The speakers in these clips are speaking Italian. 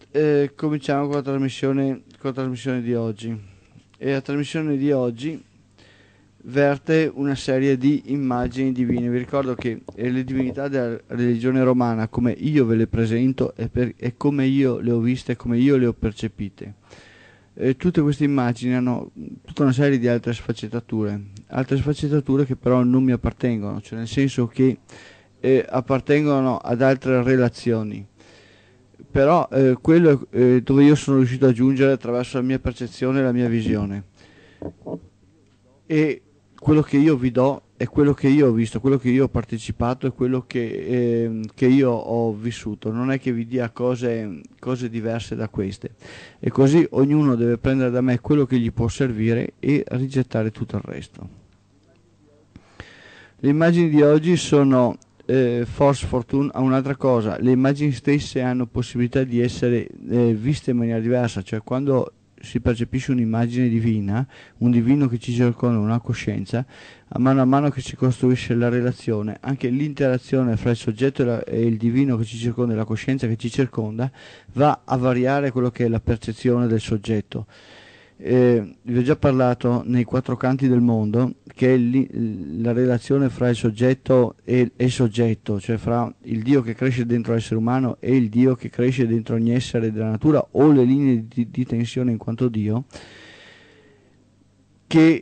Cominciamo con la trasmissione di oggi. E la trasmissione di oggi verte una serie di immagini divine. Vi ricordo che le divinità della religione romana, come io ve le presento, e come io le ho viste, come io le ho percepite. Tutte queste immagini hanno tutta una serie di altre sfaccettature che però non mi appartengono, cioè nel senso che appartengono ad altre relazioni. Però quello è dove io sono riuscito a giungere attraverso la mia percezione e la mia visione. E quello che io vi do è quello che io ho visto, quello che io ho partecipato e quello che io ho vissuto. Non è che vi dia cose diverse da queste. E così ognuno deve prendere da me quello che gli può servire e rigettare tutto il resto. Le immagini di oggi sono Force Fortune. Un'altra cosa, le immagini stesse hanno possibilità di essere viste in maniera diversa, cioè quando si percepisce un'immagine divina, un divino che ci circonda, una coscienza, a mano che si costruisce la relazione, anche l'interazione fra il soggetto e il divino che ci circonda e la coscienza che ci circonda va a variare quello che è la percezione del soggetto. Vi ho già parlato nei quattro canti del mondo che è la relazione fra il soggetto e il soggetto, cioè fra il Dio che cresce dentro l'essere umano e il Dio che cresce dentro ogni essere della natura, o le linee di tensione in quanto Dio, che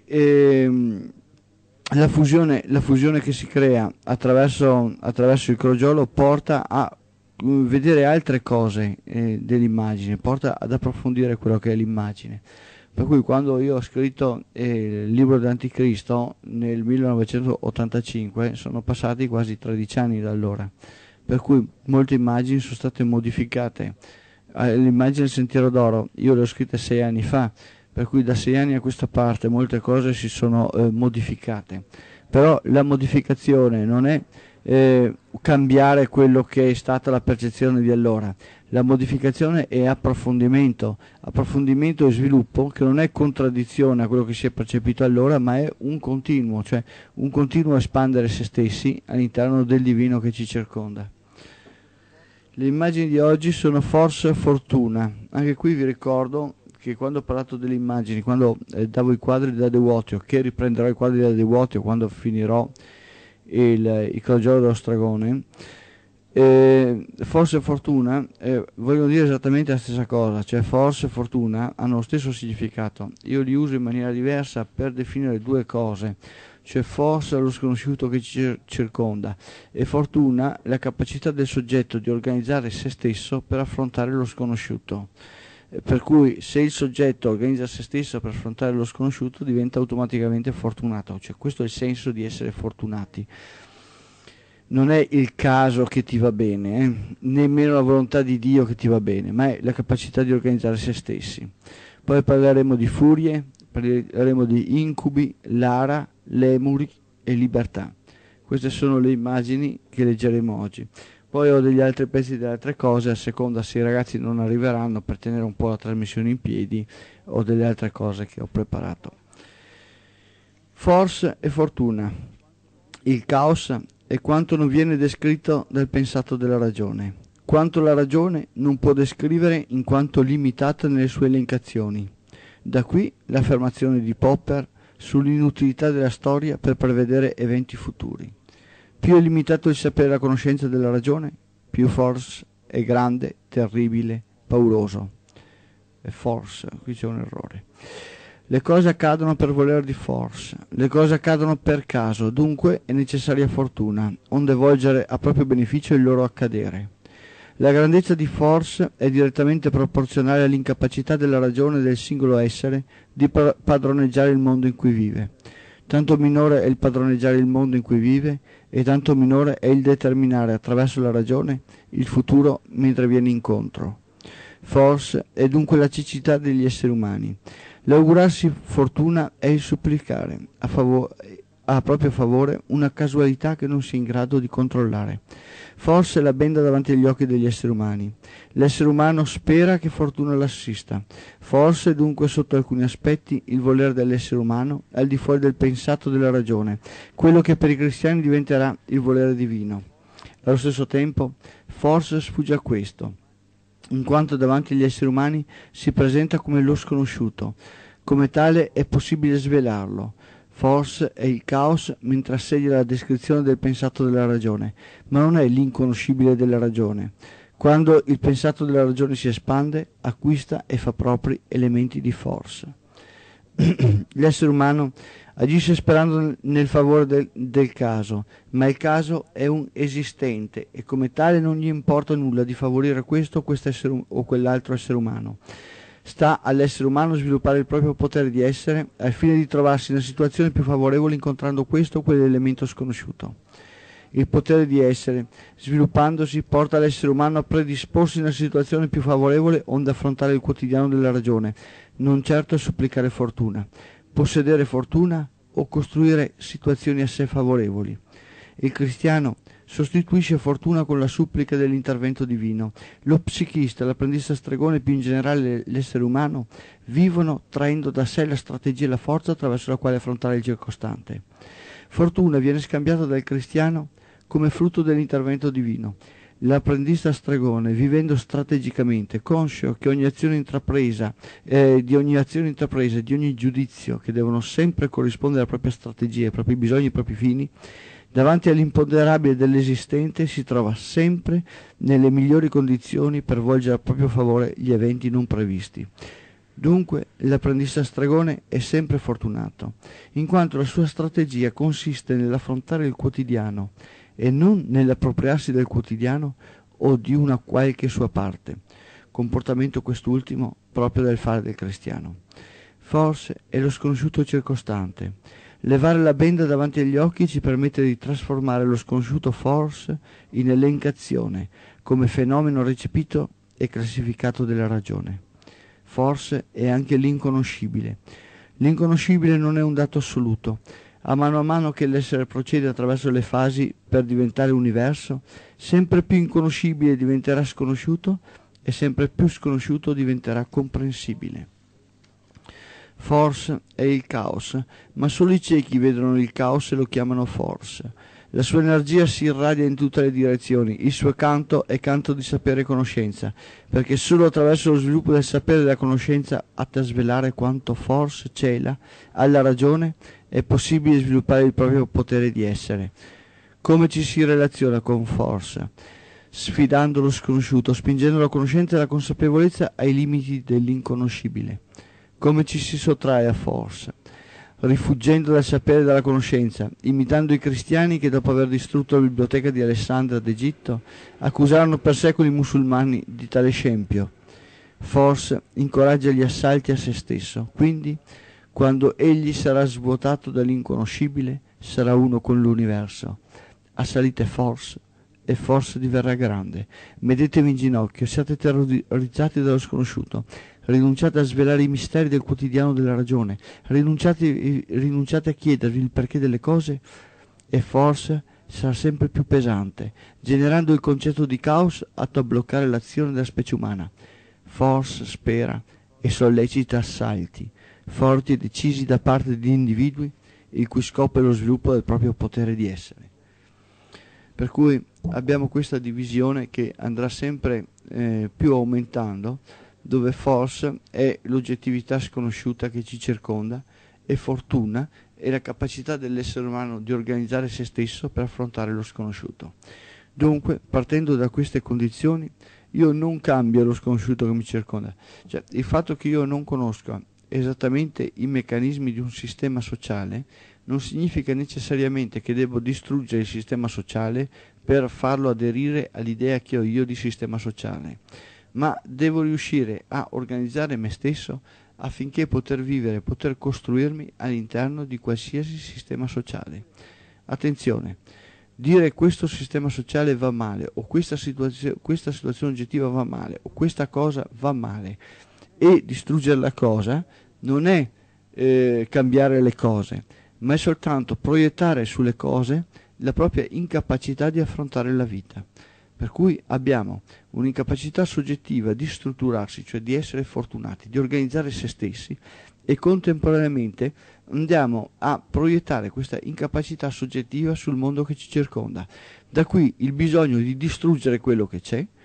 la fusione che si crea attraverso il crogiolo porta a vedere altre cose dell'immagine, porta ad approfondire quello che è l'immagine. Per cui quando io ho scritto il libro dell'Anticristo nel 1985 sono passati quasi 13 anni da allora, per cui molte immagini sono state modificate. L'immagine del Sentiero d'Oro io le ho scritte 6 anni fa, per cui da 6 anni a questa parte molte cose si sono modificate. Però la modificazione non è cambiare quello che è stata la percezione di allora. La modificazione è approfondimento e sviluppo, che non è contraddizione a quello che si è percepito allora, ma è un continuo, cioè un continuo espandere se stessi all'interno del divino che ci circonda. Le immagini di oggi sono Force Fortuna. Anche qui vi ricordo che quando ho parlato delle immagini, quando davo i quadri da De Wotio, che riprenderò i quadri da De Wotio quando finirò il crogiolo dello Stragone, forza e fortuna vogliono dire esattamente la stessa cosa, cioè forza e fortuna hanno lo stesso significato. Io li uso in maniera diversa per definire due cose, cioè forza lo sconosciuto che ci circonda e fortuna la capacità del soggetto di organizzare se stesso per affrontare lo sconosciuto. Per cui se il soggetto organizza se stesso per affrontare lo sconosciuto diventa automaticamente fortunato, cioè questo è il senso di essere fortunati. Non è il caso che ti va bene, nemmeno la volontà di Dio che ti va bene, ma è la capacità di organizzare se stessi. Poi parleremo di furie, parleremo di incubi, lara, lemuri e libertà. Queste sono le immagini che leggeremo oggi. Poi ho degli altri pezzi delle altre cose, a seconda se i ragazzi non arriveranno per tenere un po' la trasmissione in piedi, ho delle altre cose che ho preparato. Force e fortuna. Il caos è quanto non viene descritto dal pensato della ragione, quanto la ragione non può descrivere in quanto limitata nelle sue elencazioni. Da qui l'affermazione di Popper sull'inutilità della storia per prevedere eventi futuri. Più è limitato il sapere e la conoscenza della ragione, più forse è grande, terribile, pauroso. E forse, qui c'è un errore. Le cose accadono per volere di forza, le cose accadono per caso, dunque è necessaria fortuna, onde volgere a proprio beneficio il loro accadere. La grandezza di force è direttamente proporzionale all'incapacità della ragione del singolo essere di padroneggiare il mondo in cui vive. Tanto minore è il padroneggiare il mondo in cui vive e tanto minore è il determinare attraverso la ragione il futuro mentre viene incontro. Force è dunque la cecità degli esseri umani. L'augurarsi fortuna è il supplicare a proprio favore una casualità che non sia in grado di controllare. Forse la benda davanti agli occhi degli esseri umani. L'essere umano spera che fortuna l'assista. Forse dunque sotto alcuni aspetti il volere dell'essere umano è al di fuori del pensato della ragione, quello che per i cristiani diventerà il volere divino. Allo stesso tempo, forse sfugge a questo. in quanto davanti agli esseri umani si presenta come lo sconosciuto. Come tale è possibile svelarlo. Forse è il caos mentre assedia la descrizione del pensato della ragione, ma non è l'inconoscibile della ragione. Quando il pensato della ragione si espande, acquista e fa propri elementi di forza. L'essere umano agisce sperando nel favore del caso, ma il caso è un esistente e come tale non gli importa nulla di favorire questo o quell'altro essere umano. Sta all'essere umano sviluppare il proprio potere di essere al fine di trovarsi in una situazione più favorevole incontrando questo o quell'elemento sconosciuto. Il potere di essere, sviluppandosi, porta l'essere umano a predisporsi in una situazione più favorevole onde affrontare il quotidiano della ragione, non certo a supplicare fortuna, possedere fortuna o costruire situazioni a sé favorevoli. Il cristiano sostituisce fortuna con la supplica dell'intervento divino. Lo psichista, l'apprendista stregone e più in generale l'essere umano vivono traendo da sé la strategia e la forza attraverso la quale affrontare il circostante. Fortuna viene scambiata dal cristiano come frutto dell'intervento divino. L'apprendista stregone, vivendo strategicamente, conscio che ogni azione intrapresa, di ogni giudizio che devono sempre corrispondere alla propria strategia, ai propri bisogni e ai propri fini, davanti all'imponderabile dell'esistente si trova sempre nelle migliori condizioni per volgere a proprio favore gli eventi non previsti. Dunque l'apprendista stregone è sempre fortunato, in quanto la sua strategia consiste nell'affrontare il quotidiano e non nell'appropriarsi del quotidiano o di una qualche sua parte, comportamento quest'ultimo proprio del fare del cristiano. Forse è lo sconosciuto circostante. Levare la benda davanti agli occhi ci permette di trasformare lo sconosciuto forse in elencazione, come fenomeno recepito e classificato della ragione. Forse è anche l'inconoscibile. L'inconoscibile non è un dato assoluto. A mano che l'essere procede attraverso le fasi per diventare universo, sempre più inconoscibile diventerà sconosciuto e sempre più sconosciuto diventerà comprensibile. Force è il caos, ma solo i ciechi vedono il caos e lo chiamano force. La sua energia si irradia in tutte le direzioni, il suo canto è canto di sapere e conoscenza, perché solo attraverso lo sviluppo del sapere e della conoscenza, atta a svelare quanto force cela alla ragione, è possibile sviluppare il proprio potere di essere. Come ci si relaziona con force? Sfidando lo sconosciuto, spingendo la conoscenza e la consapevolezza ai limiti dell'inconoscibile. Come ci si sottrae a force? Rifuggendo dal sapere e dalla conoscenza, imitando i cristiani che dopo aver distrutto la biblioteca di Alessandria d'Egitto accusarono per secoli i musulmani di tale scempio. Forse incoraggia gli assalti a se stesso, quindi quando egli sarà svuotato dall'inconoscibile sarà uno con l'universo. Assalite forse e forse diverrà grande. Mettetevi in ginocchio, siate terrorizzati dallo sconosciuto. Rinunciate a svelare i misteri del quotidiano della ragione, rinunciate a chiedervi il perché delle cose e forse sarà sempre più pesante, generando il concetto di caos atto a bloccare l'azione della specie umana. Forse spera e sollecita assalti, forti e decisi da parte di individui il cui scopo è lo sviluppo del proprio potere di essere. Per cui abbiamo questa divisione che andrà sempre più aumentando, dove force è l'oggettività sconosciuta che ci circonda e fortuna è la capacità dell'essere umano di organizzare se stesso per affrontare lo sconosciuto. Dunque, partendo da queste condizioni, io non cambio lo sconosciuto che mi circonda. Cioè, il fatto che io non conosca esattamente i meccanismi di un sistema sociale non significa necessariamente che devo distruggere il sistema sociale per farlo aderire all'idea che ho io di sistema sociale, ma devo riuscire a organizzare me stesso affinché poter vivere, poter costruirmi all'interno di qualsiasi sistema sociale. Attenzione, dire questo sistema sociale va male, o questa situazione oggettiva va male, o questa cosa va male, e distruggere la cosa non è cambiare le cose, ma è soltanto proiettare sulle cose la propria incapacità di affrontare la vita. Per cui abbiamo un'incapacità soggettiva di strutturarsi, cioè di essere fortunati, di organizzare se stessi, e contemporaneamente andiamo a proiettare questa incapacità soggettiva sul mondo che ci circonda. Da qui il bisogno di distruggere quello che c'è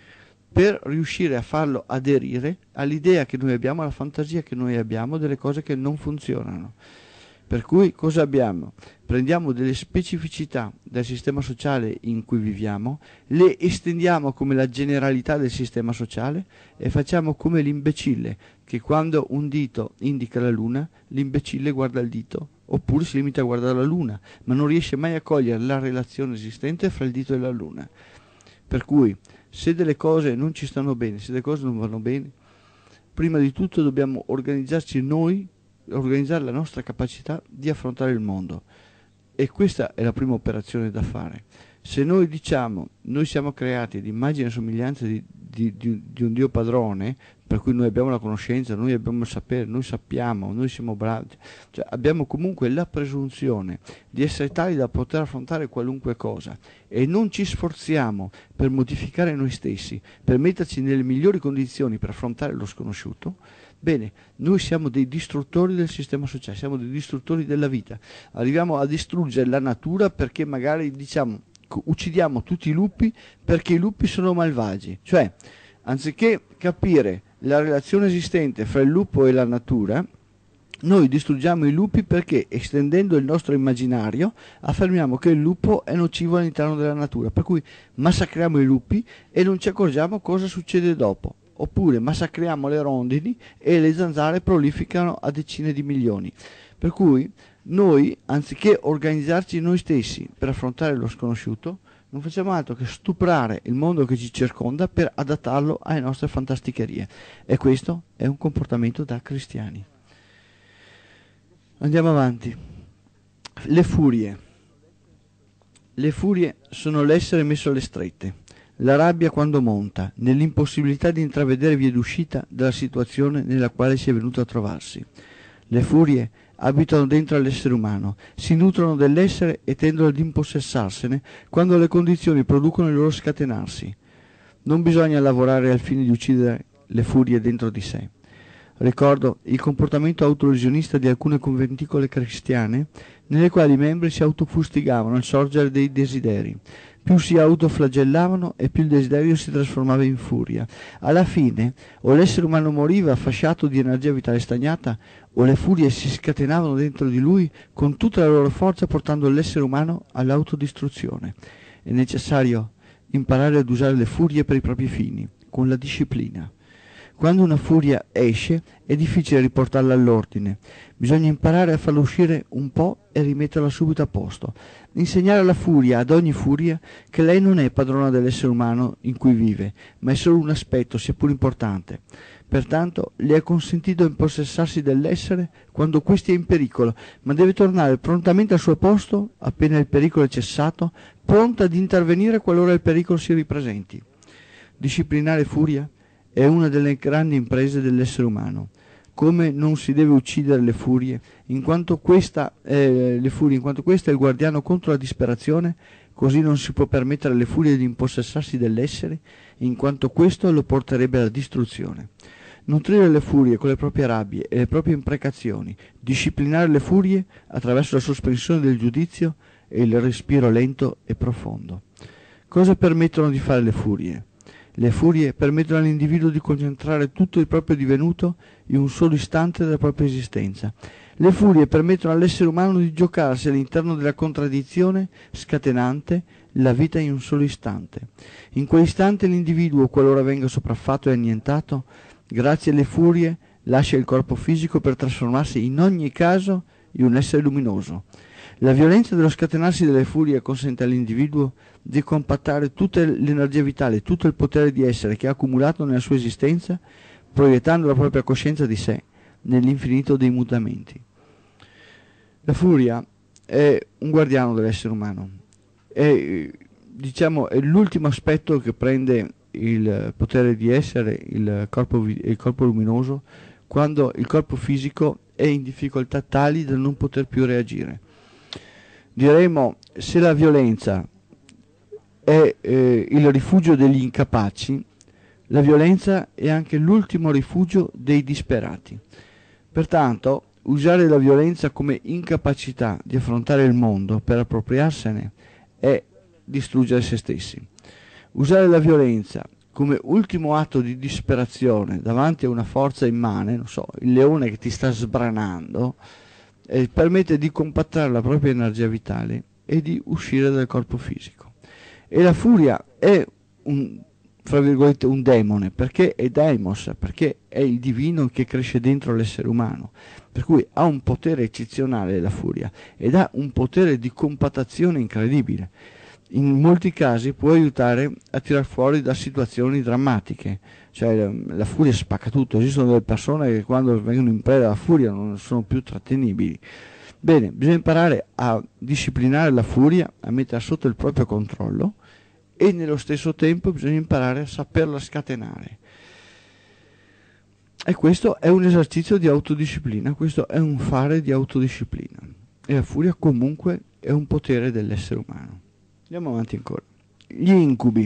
per riuscire a farlo aderire all'idea che noi abbiamo, alla fantasia che noi abbiamo delle cose che non funzionano. Per cui cosa abbiamo? Prendiamo delle specificità del sistema sociale in cui viviamo, le estendiamo come la generalità del sistema sociale e facciamo come l'imbecille, che quando un dito indica la luna, l'imbecille guarda il dito, oppure si limita a guardare la luna, ma non riesce mai a cogliere la relazione esistente fra il dito e la luna. Per cui, se delle cose non ci stanno bene, se delle cose non vanno bene, prima di tutto dobbiamo organizzarci noi, organizzare la nostra capacità di affrontare il mondo, e questa è la prima operazione da fare. Se noi diciamo noi siamo creati di immagine e somiglianza di un Dio padrone, per cui noi abbiamo la conoscenza, noi abbiamo il sapere, noi sappiamo, noi siamo bravi, cioè abbiamo comunque la presunzione di essere tali da poter affrontare qualunque cosa, e non ci sforziamo per modificare noi stessi, per metterci nelle migliori condizioni per affrontare lo sconosciuto, bene, noi siamo dei distruttori del sistema sociale, siamo dei distruttori della vita. Arriviamo a distruggere la natura perché magari diciamo uccidiamo tutti i lupi perché i lupi sono malvagi. Cioè, anziché capire la relazione esistente fra il lupo e la natura, noi distruggiamo i lupi perché, estendendo il nostro immaginario, affermiamo che il lupo è nocivo all'interno della natura, per cui massacriamo i lupi e non ci accorgiamo cosa succede dopo. Oppure massacriamo le rondini e le zanzare prolificano a decine di milioni. Per cui noi, anziché organizzarci noi stessi per affrontare lo sconosciuto, non facciamo altro che stuprare il mondo che ci circonda per adattarlo alle nostre fantasticherie. E questo è un comportamento da cristiani. Andiamo avanti. Le furie. Le furie sono l'essere messo alle strette. La rabbia quando monta, nell'impossibilità di intravedere vie d'uscita dalla situazione nella quale si è venuto a trovarsi. Le furie abitano dentro all'essere umano, si nutrono dell'essere e tendono ad impossessarsene quando le condizioni producono il loro scatenarsi. Non bisogna lavorare al fine di uccidere le furie dentro di sé. Ricordo il comportamento autolesionista di alcune conventicole cristiane, nelle quali i membri si autofustigavano al sorgere dei desideri. Più si autoflagellavano e più il desiderio si trasformava in furia. Alla fine, o l'essere umano moriva fasciato di energia vitale stagnata, o le furie si scatenavano dentro di lui con tutta la loro forza, portando l'essere umano all'autodistruzione. È necessario imparare ad usare le furie per i propri fini, con la disciplina. Quando una furia esce, è difficile riportarla all'ordine. Bisogna imparare a farla uscire un po' e rimetterla subito a posto. Insegnare alla furia, ad ogni furia, che lei non è padrona dell'essere umano in cui vive, ma è solo un aspetto, sia pur importante. Pertanto, le è consentito impossessarsi dell'essere quando questi è in pericolo, ma deve tornare prontamente al suo posto appena il pericolo è cessato, pronta ad intervenire qualora il pericolo si ripresenti. Disciplinare furia è una delle grandi imprese dell'essere umano. Come non si deve uccidere le furie, in quanto questa è il guardiano contro la disperazione, così non si può permettere alle furie di impossessarsi dell'essere, in quanto questo lo porterebbe alla distruzione. Nutrire le furie con le proprie rabbie e le proprie imprecazioni, disciplinare le furie attraverso la sospensione del giudizio e il respiro lento e profondo. Cosa permettono di fare le furie? Le furie permettono all'individuo di concentrare tutto il proprio divenuto in un solo istante della propria esistenza. Le furie permettono all'essere umano di giocarsi all'interno della contraddizione scatenante la vita in un solo istante. In quell'istante l'individuo, qualora venga sopraffatto e annientato, grazie alle furie lascia il corpo fisico per trasformarsi in ogni caso in un essere luminoso. La violenza dello scatenarsi delle furie consente all'individuo di compattare tutta l'energia vitale, tutto il potere di essere che ha accumulato nella sua esistenza, proiettando la propria coscienza di sé nell'infinito dei mutamenti. La furia è un guardiano dell'essere umano, è l'ultimo aspetto che prende il potere di essere, il corpo luminoso, quando il corpo fisico è in difficoltà tali da non poter più reagire. Diremo, se la violenza è il rifugio degli incapaci, la violenza è anche l'ultimo rifugio dei disperati. Pertanto, usare la violenza come incapacità di affrontare il mondo per appropriarsene è distruggere se stessi. Usare la violenza come ultimo atto di disperazione davanti a una forza immane, non so, il leone che ti sta sbranando, permette di compattare la propria energia vitale e di uscire dal corpo fisico. E la furia è fra virgolette un demone, perché è daimos, perché è il divino che cresce dentro l'essere umano, per cui ha un potere eccezionale la furia ed ha un potere di compattazione incredibile. In molti casi può aiutare a tirar fuori da situazioni drammatiche, cioè la furia spacca tutto. Esistono delle persone che quando vengono in preda alla furia non sono più trattenibili. Bene, bisogna imparare a disciplinare la furia, a metterla sotto il proprio controllo, e nello stesso tempo bisogna imparare a saperla scatenare. E questo è un esercizio di autodisciplina, questo è un fare di autodisciplina. E la furia comunque è un potere dell'essere umano. Andiamo avanti ancora. Gli incubi.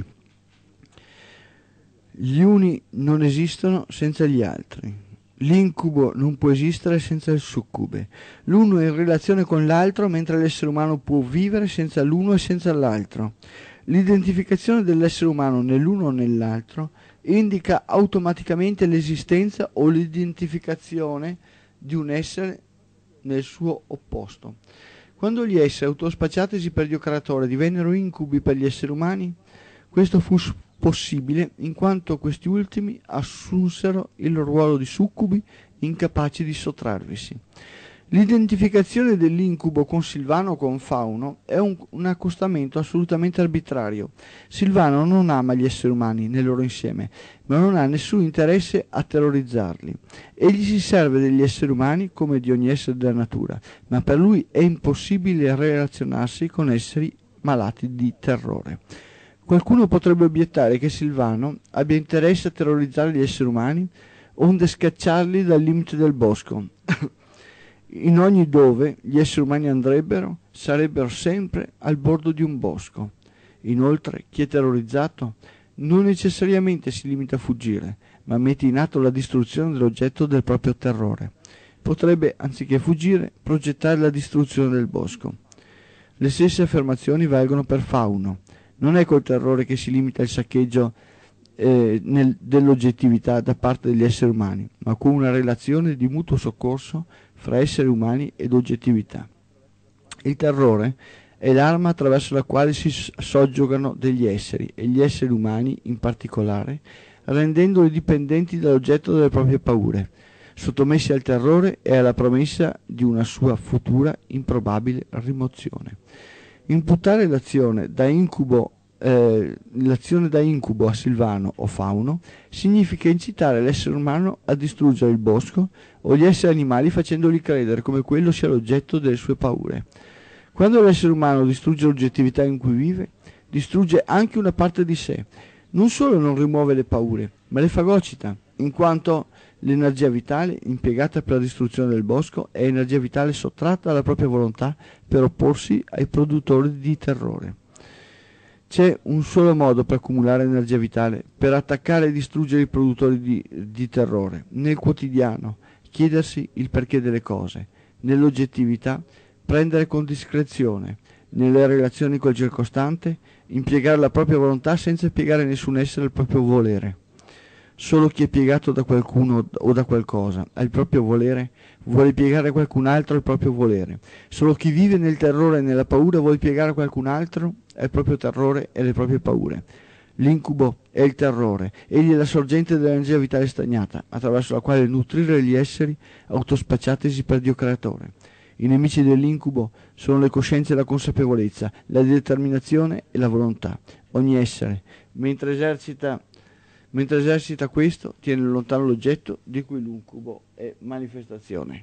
Gli uni non esistono senza gli altri. L'incubo non può esistere senza il succube. L'uno è in relazione con l'altro, mentre l'essere umano può vivere senza l'uno e senza l'altro. L'identificazione dell'essere umano nell'uno o nell'altro indica automaticamente l'esistenza o l'identificazione di un essere nel suo opposto. Quando gli esseri autospacciatisi per Dio creatore divennero incubi per gli esseri umani, questo fu possibile in quanto questi ultimi assunsero il ruolo di succubi incapaci di sottrarvisi. L'identificazione dell'incubo con Silvano o con Fauno è un accostamento assolutamente arbitrario. Silvano non ama gli esseri umani nel loro insieme, ma non ha nessun interesse a terrorizzarli. Egli si serve degli esseri umani come di ogni essere della natura, ma per lui è impossibile relazionarsi con esseri malati di terrore. Qualcuno potrebbe obiettare che Silvano abbia interesse a terrorizzare gli esseri umani, onde scacciarli dal limite del bosco. In ogni dove gli esseri umani andrebbero, sarebbero sempre al bordo di un bosco. Inoltre, chi è terrorizzato non necessariamente si limita a fuggire, ma mette in atto la distruzione dell'oggetto del proprio terrore. Potrebbe, anziché fuggire, progettare la distruzione del bosco. Le stesse affermazioni valgono per Fauno. Non è col terrore che si limita il saccheggio dell'oggettività da parte degli esseri umani, ma con una relazione di mutuo soccorso fra esseri umani ed oggettività. Il terrore è l'arma attraverso la quale si soggiogano degli esseri, e gli esseri umani in particolare, rendendoli dipendenti dall'oggetto delle proprie paure, sottomessi al terrore e alla promessa di una sua futura improbabile rimozione. Imputare l'azione da incubo a Silvano o Fauno significa incitare l'essere umano a distruggere il bosco o gli esseri animali facendoli credere come quello sia l'oggetto delle sue paure. Quando l'essere umano distrugge l'oggettività in cui vive, distrugge anche una parte di sé. Non solo non rimuove le paure, ma le fagocita, in quanto l'energia vitale impiegata per la distruzione del bosco è energia vitale sottratta alla propria volontà per opporsi ai produttori di terrore. C'è un solo modo per accumulare energia vitale, per attaccare e distruggere i produttori di terrore, nel quotidiano, chiedersi il perché delle cose, nell'oggettività, prendere con discrezione, nelle relazioni col circostante, impiegare la propria volontà senza piegare nessun essere al proprio volere. Solo chi è piegato da qualcuno o da qualcosa al proprio volere vuole piegare qualcun altro al proprio volere. Solo chi vive nel terrore e nella paura vuole piegare qualcun altro al proprio terrore e alle proprie paure. L'incubo è il terrore, egli è la sorgente dell'energia vitale stagnata, attraverso la quale nutrire gli esseri autospacciatisi per Dio creatore. I nemici dell'incubo sono le coscienze e la consapevolezza, la determinazione e la volontà. Ogni essere, mentre esercita questo, tiene lontano l'oggetto di cui l'incubo è manifestazione.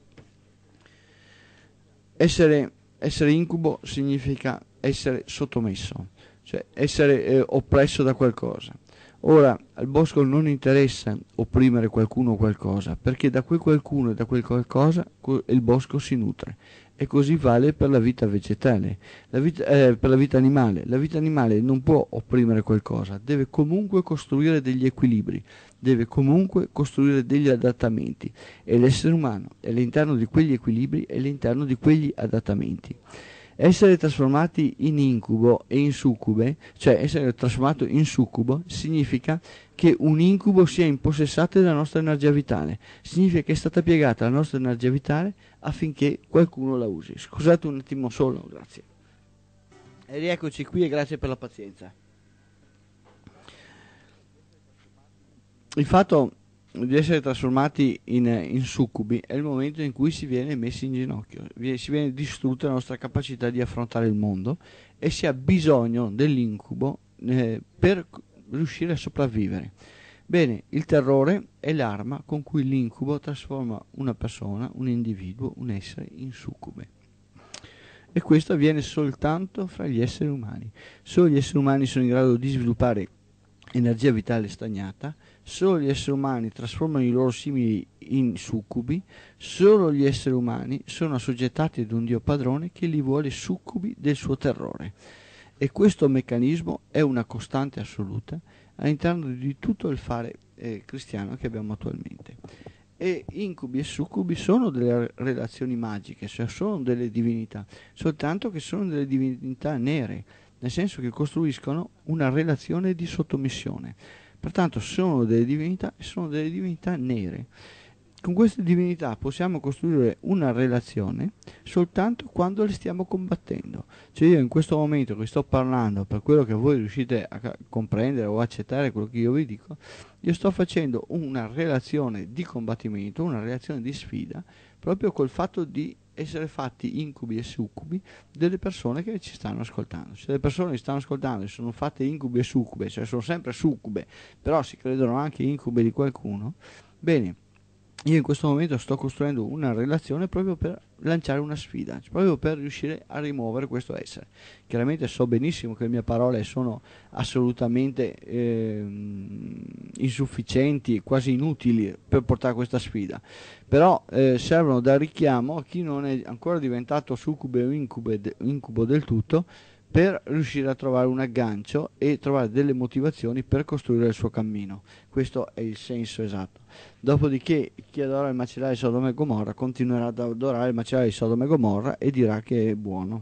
Essere incubo significa essere sottomesso, cioè essere oppresso da qualcosa. Ora, al bosco non interessa opprimere qualcuno o qualcosa, perché da quel qualcuno e da quel qualcosa il bosco si nutre. E così vale per la vita vegetale, per la vita animale. La vita animale non può opprimere qualcosa, deve comunque costruire degli equilibri, deve comunque costruire degli adattamenti, e l'essere umano è all'interno di quegli equilibri e all'interno di quegli adattamenti. Essere trasformati in incubo e in succube, cioè essere trasformato in succubo, significa che un incubo sia impossessato della nostra energia vitale, significa che è stata piegata la nostra energia vitale affinché qualcuno la usi. Scusate un attimo solo, grazie. E rieccoci qui e grazie per la pazienza. Il fatto di essere trasformati in succubi è il momento in cui si viene messi in ginocchio, si viene distrutta la nostra capacità di affrontare il mondo e si ha bisogno dell'incubo per riuscire a sopravvivere. Bene, il terrore è l'arma con cui l'incubo trasforma una persona, un individuo, un essere in succube. E questo avviene soltanto fra gli esseri umani. Solo gli esseri umani sono in grado di sviluppare energia vitale stagnata, solo gli esseri umani trasformano i loro simili in succubi, solo gli esseri umani sono assoggettati ad un Dio padrone che li vuole succubi del suo terrore. E questo meccanismo è una costante assoluta all'interno di tutto il fare cristiano che abbiamo attualmente. E incubi e succubi sono delle relazioni magiche, cioè sono delle divinità, soltanto che sono delle divinità nere, nel senso che costruiscono una relazione di sottomissione. Pertanto sono delle divinità e sono delle divinità nere. Con queste divinità possiamo costruire una relazione soltanto quando le stiamo combattendo. Cioè io in questo momento che sto parlando, per quello che voi riuscite a comprendere o accettare quello che io vi dico, io sto facendo una relazione di combattimento, una relazione di sfida, proprio col fatto di essere fatti incubi e succubi delle persone che ci stanno ascoltando. Se le persone che stanno ascoltando sono fatte incubi e succube, cioè sono sempre succube, però si credono anche incube di qualcuno, bene, io in questo momento sto costruendo una relazione proprio per lanciare una sfida, proprio per riuscire a rimuovere questo essere. Chiaramente so benissimo che le mie parole sono assolutamente insufficienti, quasi inutili per portare questa sfida, però servono da richiamo a chi non è ancora diventato succube o incubo del tutto, per riuscire a trovare un aggancio e trovare delle motivazioni per costruire il suo cammino. Questo è il senso esatto. Dopodiché chi adora il macellaio di Sodoma e Gomorra continuerà ad adorare il macellaio di Sodoma e Gomorra e dirà che è buono.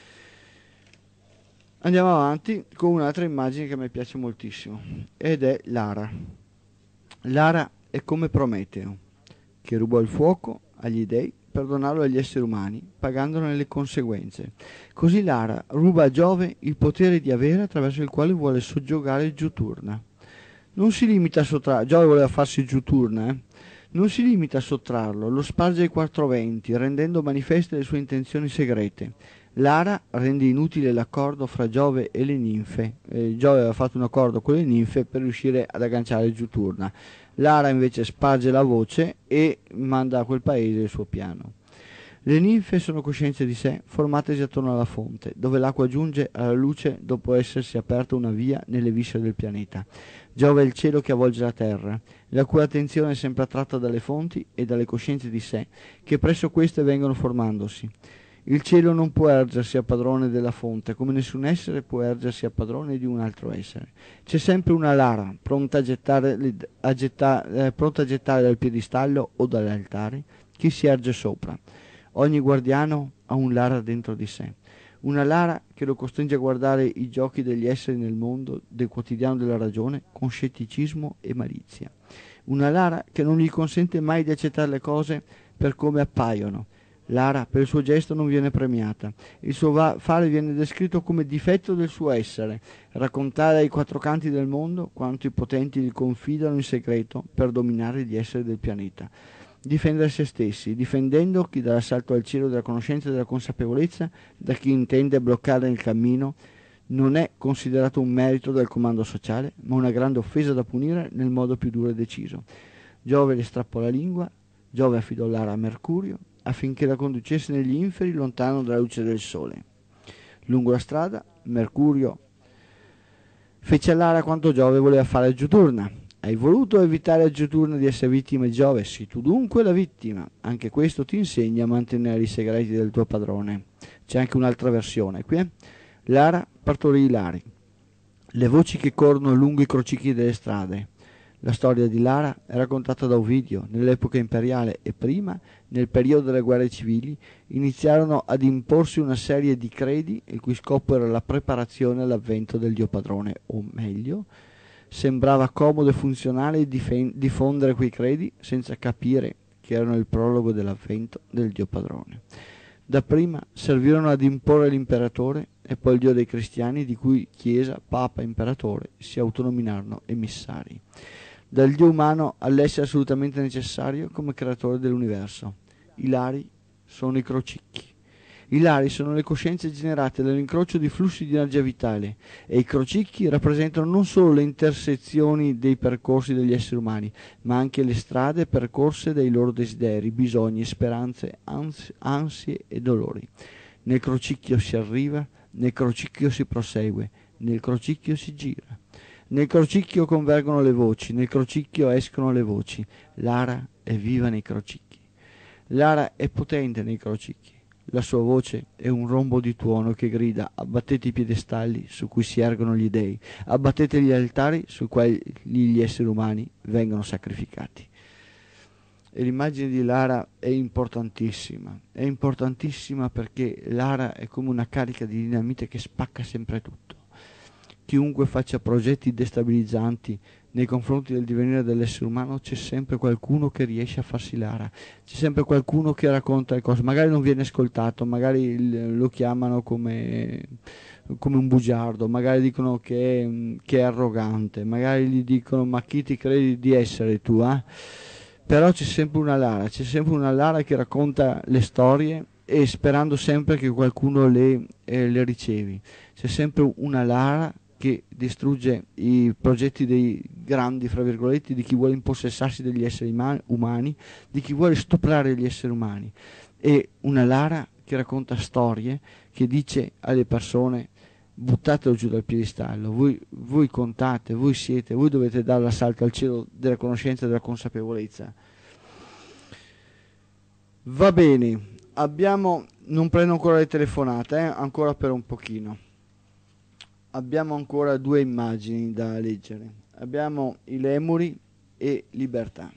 Andiamo avanti con un'altra immagine che a me piace moltissimo ed è Lara. Lara è come Prometeo, che rubò il fuoco agli dei per donarlo agli esseri umani, pagandone le conseguenze. Così Lara ruba a Giove il potere di avere attraverso il quale vuole soggiogare Giuturna. Non si limita a sottrarlo, Giove voleva farsi Giuturna, non si limita a sottrarlo, lo sparge ai quattro venti, rendendo manifeste le sue intenzioni segrete. Lara rende inutile l'accordo fra Giove e le ninfe. Giove aveva fatto un accordo con le ninfe per riuscire ad agganciare Giuturna. Lara invece sparge la voce e manda a quel paese il suo piano. Le ninfe sono coscienze di sé, formatesi attorno alla fonte, dove l'acqua giunge alla luce dopo essersi aperta una via nelle viscere del pianeta. Giove è il cielo che avvolge la terra, la cui attenzione è sempre attratta dalle fonti e dalle coscienze di sé, che presso queste vengono formandosi. Il cielo non può ergersi a padrone della fonte, come nessun essere può ergersi a padrone di un altro essere. C'è sempre una Lara, pronta a gettare dal piedistallo o dall'altare chi si erge sopra. Ogni guardiano ha un Lara dentro di sé. Una Lara che lo costringe a guardare i giochi degli esseri nel mondo del quotidiano della ragione con scetticismo e malizia. Una Lara che non gli consente mai di accettare le cose per come appaiono. Lara per il suo gesto non viene premiata, il suo fare viene descritto come difetto del suo essere, raccontare ai quattro canti del mondo quanto i potenti gli confidano in segreto per dominare gli esseri del pianeta. Difendere se stessi, difendendo chi dall'assalto al cielo della conoscenza e della consapevolezza, da chi intende bloccare il cammino, non è considerato un merito del comando sociale, ma una grande offesa da punire nel modo più duro e deciso. Giove le strappò la lingua, Giove affidò Lara a Mercurio, affinché la conducesse negli inferi lontano dalla luce del sole. Lungo la strada, Mercurio fece a Lara quanto Giove voleva fare a Giuturna. Hai voluto evitare a Giuturna di essere vittima di Giove? Sii tu dunque la vittima. Anche questo ti insegna a mantenere i segreti del tuo padrone. C'è anche un'altra versione qui. Lara partorì i Lari, le voci che corrono lungo i crocicchi delle strade. La storia di Lara è raccontata da Ovidio nell'epoca imperiale e prima, nel periodo delle guerre civili, iniziarono ad imporsi una serie di credi il cui scopo era la preparazione all'avvento del Dio padrone, o meglio, sembrava comodo e funzionale diffondere quei credi senza capire che erano il prologo dell'avvento del Dio padrone. Dapprima servirono ad imporre l'imperatore e poi il Dio dei cristiani, di cui Chiesa, Papa, Imperatore si autonominarono emissari. Dal Dio umano all'essere assolutamente necessario come creatore dell'universo. I lari sono i crocicchi. I lari sono le coscienze generate dall'incrocio di flussi di energia vitale e i crocicchi rappresentano non solo le intersezioni dei percorsi degli esseri umani, ma anche le strade percorse dai loro desideri, bisogni, speranze, ansie e dolori. Nel crocicchio si arriva, nel crocicchio si prosegue, nel crocicchio si gira. Nel crocicchio convergono le voci, nel crocicchio escono le voci. Lara è viva nei crocicchi. Lara è potente nei crocicchi. La sua voce è un rombo di tuono che grida: abbattete i piedestalli su cui si ergono gli dei, abbattete gli altari su quali gli esseri umani vengono sacrificati. E l'immagine di Lara è importantissima perché Lara è come una carica di dinamite che spacca sempre tutto. Chiunque faccia progetti destabilizzanti nei confronti del divenire dell'essere umano, c'è sempre qualcuno che riesce a farsi Lara, c'è sempre qualcuno che racconta le cose, magari non viene ascoltato, magari lo chiamano come un bugiardo, magari dicono che è arrogante, magari gli dicono: ma chi ti credi di essere tu? Però c'è sempre una Lara che racconta le storie e sperando sempre che qualcuno le ricevi. C'è sempre una Lara che distrugge i progetti dei grandi, fra virgolette, di chi vuole impossessarsi degli esseri umani, di chi vuole stuprare gli esseri umani, e una Lara che racconta storie, che dice alle persone: buttatelo giù dal piedistallo, voi contate, voi siete, voi dovete dare l'assalto al cielo della conoscenza e della consapevolezza. Va bene, non prendo ancora le telefonate, ancora per un pochino. Abbiamo ancora 2 immagini da leggere. Abbiamo i lemuri e libertà.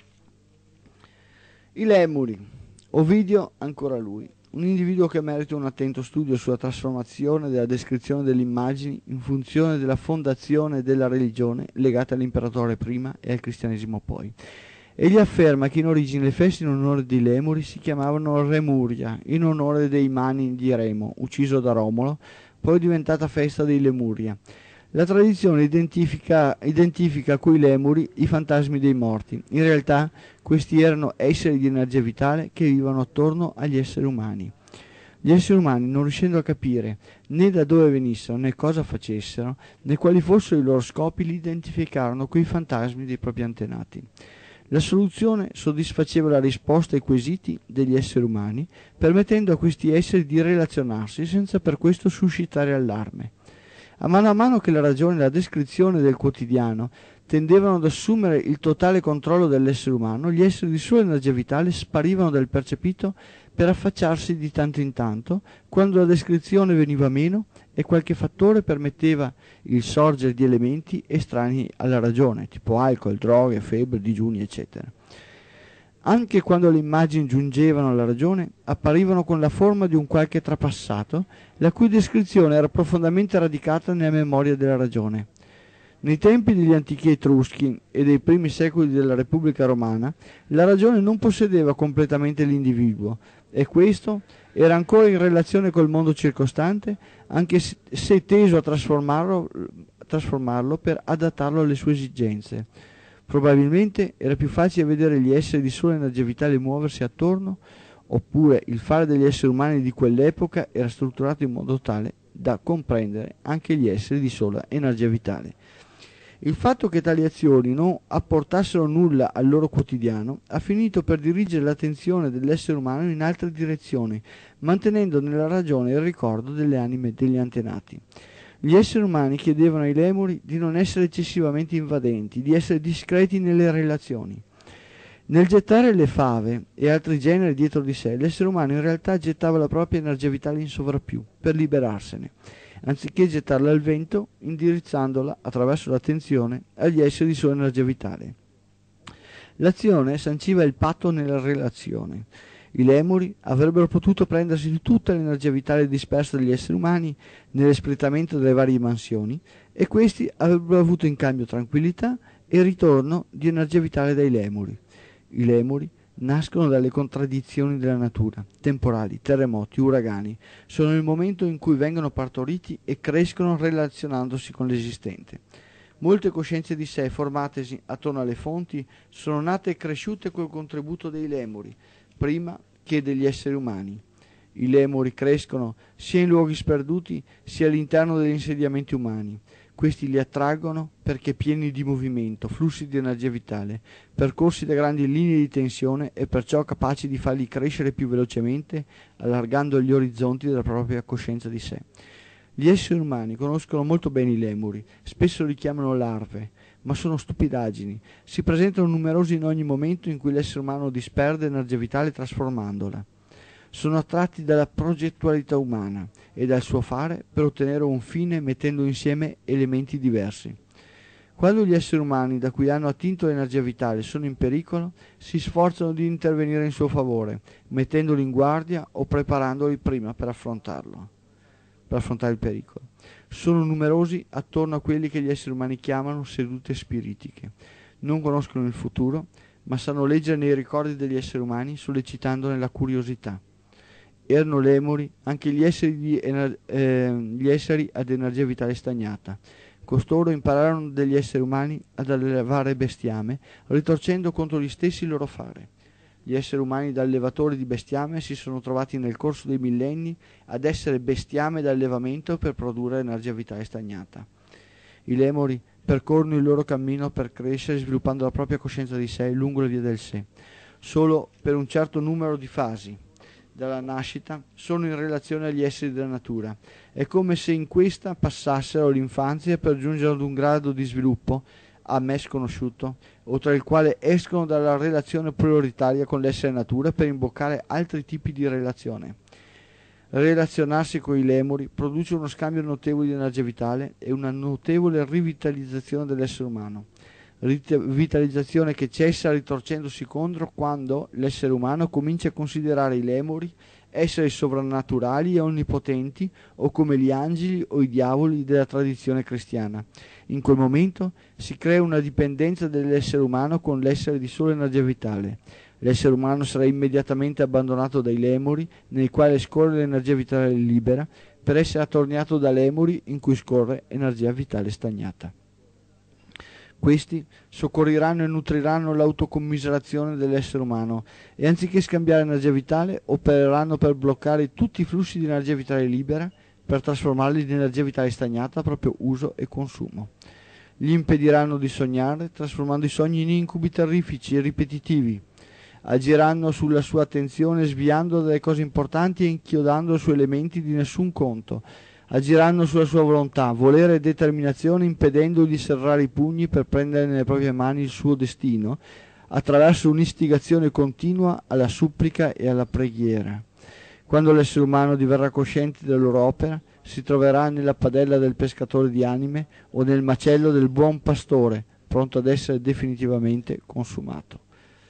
I lemuri. Ovidio, ancora lui. Un individuo che merita un attento studio sulla trasformazione della descrizione delle immagini in funzione della fondazione della religione legata all'imperatore prima e al cristianesimo poi. Egli afferma che in origine le feste in onore dei lemuri si chiamavano Remuria, in onore dei mani di Remo, ucciso da Romolo, poi diventata festa dei Lemuria. La tradizione identifica coi lemuri i fantasmi dei morti. In realtà questi erano esseri di energia vitale che vivevano attorno agli esseri umani. Gli esseri umani, non riuscendo a capire né da dove venissero, né cosa facessero, né quali fossero i loro scopi, li identificarono coi fantasmi dei propri antenati. La soluzione soddisfaceva la risposta ai quesiti degli esseri umani, permettendo a questi esseri di relazionarsi senza per questo suscitare allarme. A mano che la ragione e la descrizione del quotidiano tendevano ad assumere il totale controllo dell'essere umano, gli esseri di sola energia vitale sparivano dal percepito per affacciarsi di tanto in tanto, quando la descrizione veniva meno e qualche fattore permetteva il sorgere di elementi estranei alla ragione, tipo alcol, droghe, febbre, digiuni, eccetera. Anche quando le immagini giungevano alla ragione, apparivano con la forma di un qualche trapassato, la cui descrizione era profondamente radicata nella memoria della ragione. Nei tempi degli antichi Etruschi e dei primi secoli della Repubblica Romana, la ragione non possedeva completamente l'individuo, e questo era ancora in relazione col mondo circostante, anche se teso a trasformarlo per adattarlo alle sue esigenze. Probabilmente era più facile vedere gli esseri di sola energia vitale muoversi attorno, oppure il fare degli esseri umani di quell'epoca era strutturato in modo tale da comprendere anche gli esseri di sola energia vitale. Il fatto che tali azioni non apportassero nulla al loro quotidiano ha finito per dirigere l'attenzione dell'essere umano in altre direzioni, mantenendo nella ragione il ricordo delle anime degli antenati. Gli esseri umani chiedevano ai lemuri di non essere eccessivamente invadenti, di essere discreti nelle relazioni. Nel gettare le fave e altri generi dietro di sé, l'essere umano in realtà gettava la propria energia vitale in sovrappiù per liberarsene. anziché gettarla al vento, indirizzandola attraverso l'attenzione agli esseri di sola energia vitale. L'azione sanciva il patto nella relazione. I lemuri avrebbero potuto prendersi di tutta l'energia vitale dispersa dagli esseri umani nell'espletamento delle varie mansioni, e questi avrebbero avuto in cambio tranquillità e ritorno di energia vitale dai lemuri. I lemuri nascono dalle contraddizioni della natura, temporali, terremoti, uragani. Sono il momento in cui vengono partoriti e crescono relazionandosi con l'esistente. Molte coscienze di sé formatesi attorno alle fonti sono nate e cresciute col contributo dei lemuri, prima che degli esseri umani. I lemuri crescono sia in luoghi sperduti sia all'interno degli insediamenti umani. Questi li attraggono perché pieni di movimento, flussi di energia vitale, percorsi da grandi linee di tensione e perciò capaci di farli crescere più velocemente, allargando gli orizzonti della propria coscienza di sé. Gli esseri umani conoscono molto bene i lemuri, spesso li chiamano larve, ma sono stupidaggini. Si presentano numerosi in ogni momento in cui l'essere umano disperde energia vitale trasformandola. Sono attratti dalla progettualità umana e dal suo fare per ottenere un fine mettendo insieme elementi diversi. Quando gli esseri umani da cui hanno attinto l'energia vitale sono in pericolo, si sforzano di intervenire in suo favore, mettendoli in guardia o preparandoli prima per affrontare il pericolo. Sono numerosi attorno a quelli che gli esseri umani chiamano sedute spiritiche. Non conoscono il futuro, ma sanno leggere nei ricordi degli esseri umani, sollecitandone la curiosità. Erano lemuri anche gli esseri ad energia vitale stagnata. Costoro impararono degli esseri umani ad allevare bestiame, ritorcendo contro gli stessi il loro fare. Gli esseri umani da allevatori di bestiame si sono trovati nel corso dei millenni ad essere bestiame da allevamento per produrre energia vitale stagnata. I lemuri percorrono il loro cammino per crescere sviluppando la propria coscienza di sé lungo la via del sé. Solo per un certo numero di fasi dalla nascita sono in relazione agli esseri della natura. È come se in questa passassero l'infanzia per giungere ad un grado di sviluppo a me sconosciuto, oltre il quale escono dalla relazione prioritaria con l'essere natura per imboccare altri tipi di relazione. Relazionarsi con i lemuri produce uno scambio notevole di energia vitale e una notevole rivitalizzazione dell'essere umano. Vitalizzazione che cessa ritorcendosi contro quando l'essere umano comincia a considerare i lemuri esseri sovrannaturali e onnipotenti o come gli angeli o i diavoli della tradizione cristiana. In quel momento si crea una dipendenza dell'essere umano con l'essere di sola energia vitale. L'essere umano sarà immediatamente abbandonato dai lemuri, nei quali scorre l'energia vitale libera, per essere attorniato da lemuri in cui scorre energia vitale stagnata. Questi soccorriranno e nutriranno l'autocommiserazione dell'essere umano e anziché scambiare energia vitale opereranno per bloccare tutti i flussi di energia vitale libera per trasformarli in energia vitale stagnata a proprio uso e consumo. Gli impediranno di sognare, trasformando i sogni in incubi terrifici e ripetitivi. Agiranno sulla sua attenzione sviando dalle cose importanti e inchiodando su elementi di nessun conto. Agiranno sulla sua volontà, volere e determinazione, impedendogli di serrare i pugni per prendere nelle proprie mani il suo destino, attraverso un'istigazione continua alla supplica e alla preghiera. Quando l'essere umano diverrà cosciente della loro opera, si troverà nella padella del pescatore di anime o nel macello del buon pastore, pronto ad essere definitivamente consumato.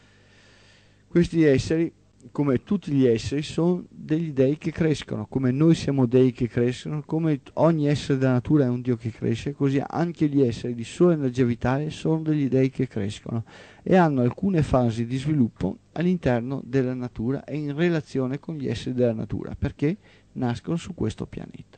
Questi esseri, come tutti gli esseri, sono degli dei che crescono, come noi siamo dei che crescono, come ogni essere della natura è un Dio che cresce, così anche gli esseri di sola energia vitale sono degli dei che crescono e hanno alcune fasi di sviluppo all'interno della natura e in relazione con gli esseri della natura, perché nascono su questo pianeta.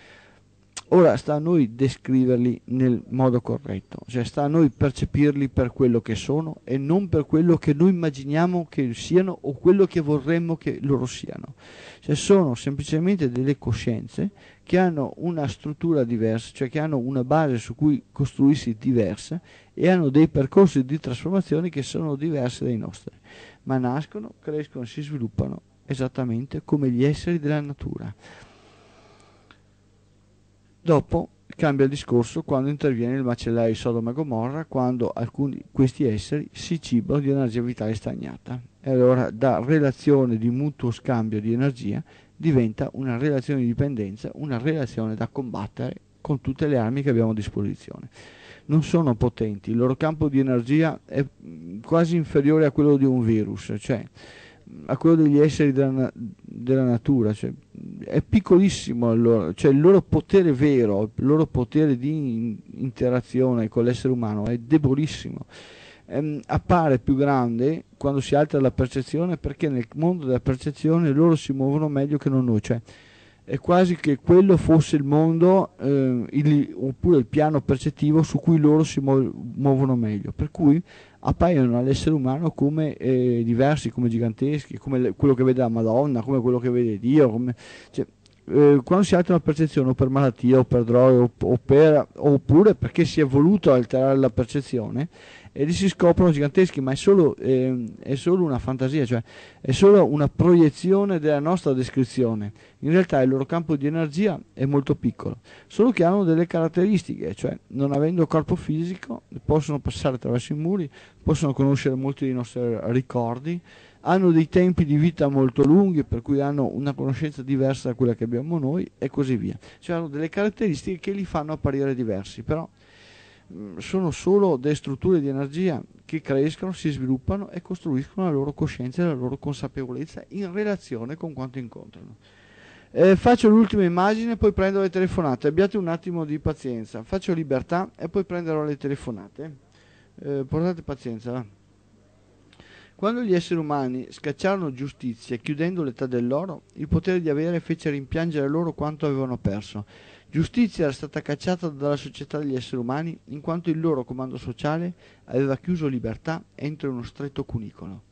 Ora sta a noi descriverli nel modo corretto, cioè sta a noi percepirli per quello che sono e non per quello che noi immaginiamo che siano o quello che vorremmo che loro siano. Cioè sono semplicemente delle coscienze che hanno una struttura diversa, cioè che hanno una base su cui costruirsi diversa e hanno dei percorsi di trasformazione che sono diversi dai nostri, ma nascono, crescono, si sviluppano esattamente come gli esseri della natura. Dopo cambia il discorso quando interviene il macellaio di Sodoma e Gomorra, quando alcuni questi esseri si cibano di energia vitale stagnata. E allora da relazione di mutuo scambio di energia diventa una relazione di dipendenza, una relazione da combattere con tutte le armi che abbiamo a disposizione. Non sono potenti, il loro campo di energia è quasi inferiore a quello di un virus, cioè a quello degli esseri della natura, cioè, è piccolissimo cioè il loro potere vero, il loro potere di interazione con l'essere umano è debolissimo. Appare più grande quando si altera la percezione, perché nel mondo della percezione loro si muovono meglio che non noi, cioè è quasi che quello fosse il mondo oppure il piano percettivo su cui loro si muovono meglio, per cui appaiono all'essere umano come diversi, come giganteschi, come quello che vede la Madonna, come quello che vede Dio, cioè, quando si altera la percezione o per malattia o per droga oppure perché si è voluto alterare la percezione, e lì si scoprono giganteschi, ma è solo una fantasia, cioè è solo una proiezione della nostra descrizione. In realtà il loro campo di energia è molto piccolo, solo che hanno delle caratteristiche, cioè non avendo corpo fisico possono passare attraverso i muri, possono conoscere molti dei nostri ricordi, hanno dei tempi di vita molto lunghi, per cui hanno una conoscenza diversa da quella che abbiamo noi e così via. Cioè hanno delle caratteristiche che li fanno apparire diversi, però sono solo delle strutture di energia che crescono, si sviluppano e costruiscono la loro coscienza e la loro consapevolezza in relazione con quanto incontrano. Faccio l'ultima immagine, poi prendo le telefonate. Abbiate un attimo di pazienza. Faccio libertà e poi prenderò le telefonate. Portate pazienza, va. Quando gli esseri umani scacciarono giustizia chiudendo l'età dell'oro, il potere di avere fece rimpiangere loro quanto avevano perso. Giustizia era stata cacciata dalla società degli esseri umani in quanto il loro comando sociale aveva chiuso libertà entro uno stretto cunicolo.